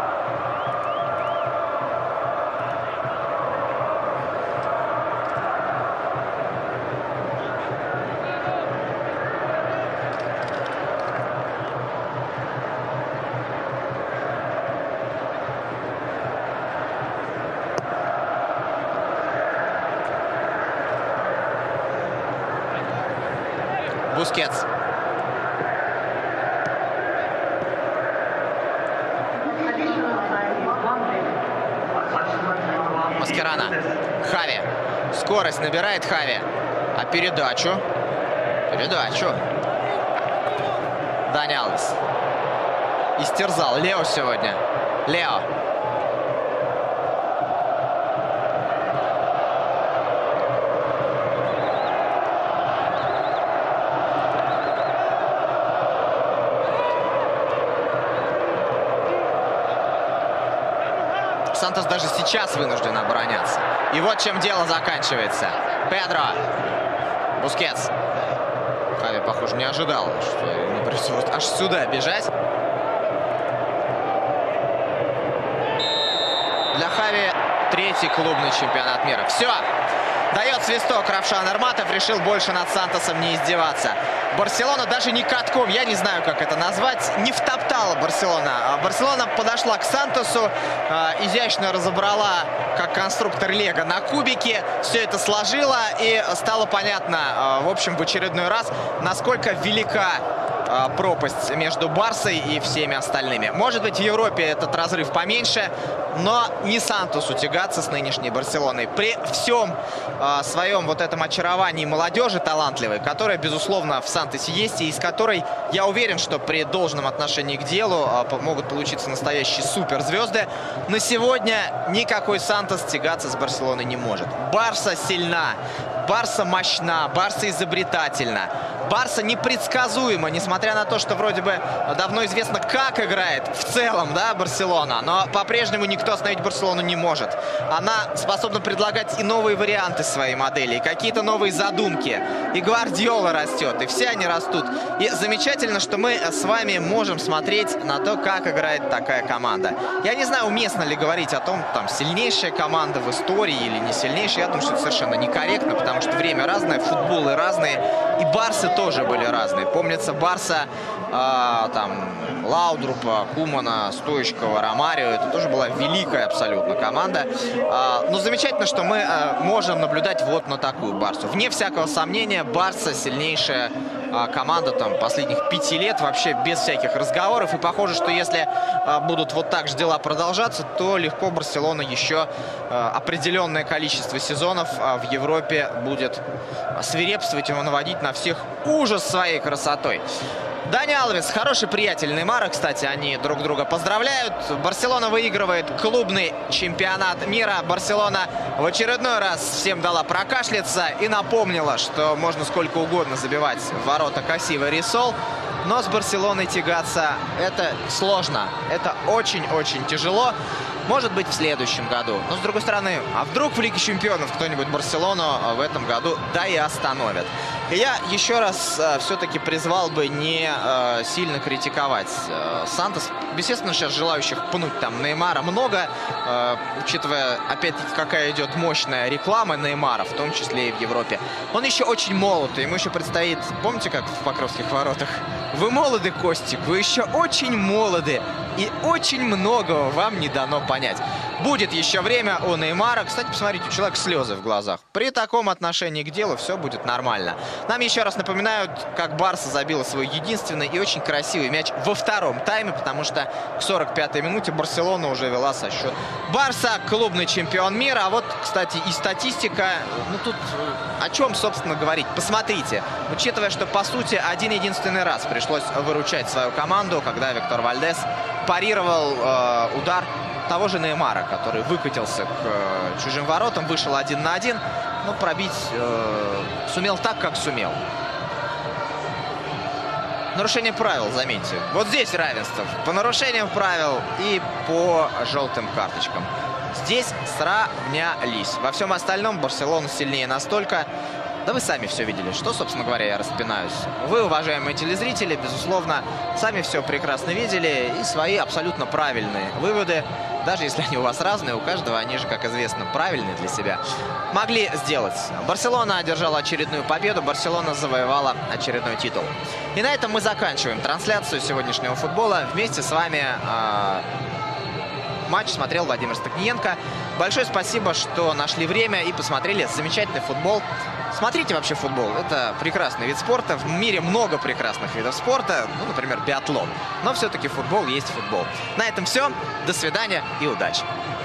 Бускетс. Маскерано. Хави. Скорость набирает Хави. А передачу? Передачу. Дани Алвес. Истерзал Лео сегодня. Лео. Сантос даже сейчас вынужден обороняться. И вот чем дело заканчивается. Педро. Бускетс. Хави, похоже, не ожидал, что ему придется аж сюда бежать. Для Хави 3-й клубный чемпионат мира. Все. Дает свисток Равшан Эрматов. Решил больше над Сантосом не издеваться. Барселона даже не катком, я не знаю, как это назвать, не втоптала Барселона. Барселона подошла к Сантосу, изящно разобрала, как конструктор Лего, на кубики. Все это сложила, и стало понятно, в общем, в очередной раз, насколько велика пропасть между Барсой и всеми остальными. Может быть, в Европе этот разрыв поменьше, но не Сантосу тягаться с нынешней Барселоной. При всем своем вот этом очаровании молодежи талантливой, которая, безусловно, в Сантосе есть, и из которой, я уверен, что при должном отношении к делу могут получиться настоящие суперзвезды, на сегодня никакой Сантос тягаться с Барселоной не может. Барса сильна, Барса мощна, Барса изобретательна. Барса непредсказуема, несмотря на то, что вроде бы давно известно, как играет в целом, да, Барселона. Но по-прежнему никто остановить Барселону не может. Она способна предлагать и новые варианты своей модели, и какие-то новые задумки. И Гвардиола растет, и все они растут. И замечательно, что мы с вами можем смотреть на то, как играет такая команда. Я не знаю, уместно ли говорить о том, там, сильнейшая команда в истории или не сильнейшая. Я думаю, что это совершенно некорректно, потому что время разное, футболы разные, и Барсы тоже были разные. Помнится, Барса, там, Лаудрупа, Кумана, Стоичкова, Ромарио. Это тоже была великая абсолютно команда. Но замечательно, что мы можем наблюдать вот на такую Барсу. Вне всякого сомнения, Барса сильнейшая команда там последних 5 лет, вообще без всяких разговоров. И похоже, что если будут вот так же дела продолжаться, то легко Барселона еще определенное количество сезонов в Европе будет свирепствовать и наводить на всех ужас своей красотой. Дани Алвес, хороший приятель Неймара, кстати, они друг друга поздравляют. Барселона выигрывает клубный чемпионат мира. Барселона в очередной раз всем дала прокашляться и напомнила, что можно сколько угодно забивать в ворота Кассива и Рисол. Но с Барселоной тягаться это сложно, это очень-очень тяжело. Может быть, в следующем году. Но, с другой стороны, а вдруг в Лиге чемпионов кто-нибудь Барселону в этом году да и остановит. И я еще раз все-таки призвал бы не сильно критиковать Сантос. Естественно, сейчас желающих пнуть там Неймара много, учитывая, опять-таки, какая идет мощная реклама Неймара, в том числе и в Европе. Он еще очень молод, ему еще предстоит, помните, как в Покровских воротах? Вы молоды, Костик, вы еще очень молоды. И очень многого вам не дано понять. Будет еще время у Неймара. Кстати, посмотрите, у человека слезы в глазах. При таком отношении к делу все будет нормально. Нам еще раз напоминают, как Барса забила свой единственный и очень красивый мяч во втором тайме, потому что к 45-й минуте Барселона уже вела со счет. Барса — клубный чемпион мира. А вот, кстати, и статистика. Ну, тут о чем, собственно, говорить? Посмотрите. Учитывая, что, по сути, один-единственный раз пришлось выручать свою команду, когда Виктор Вальдес парировал удар того же Неймара, который выкатился к чужим воротам, вышел 1 на 1, но пробить сумел так, как сумел. Нарушение правил, заметьте. Вот здесь равенство по нарушениям правил и по желтым карточкам. Здесь сравнялись. Во всем остальном Барселона сильнее настолько. Да вы сами все видели, что, собственно говоря, я распинаюсь. Вы, уважаемые телезрители, безусловно, сами все прекрасно видели и свои абсолютно правильные выводы, даже если они у вас разные, у каждого они же, как известно, правильные для себя, могли сделать. Барселона одержала очередную победу, Барселона завоевала очередной титул. И на этом мы заканчиваем трансляцию сегодняшнего футбола. Вместе с вами матч смотрел Владимир Стахниенко. Большое спасибо, что нашли время и посмотрели замечательный футбол. Смотрите вообще футбол. Это прекрасный вид спорта. В мире много прекрасных видов спорта. Ну, например, биатлон. Но все-таки футбол есть футбол. На этом все. До свидания и удачи.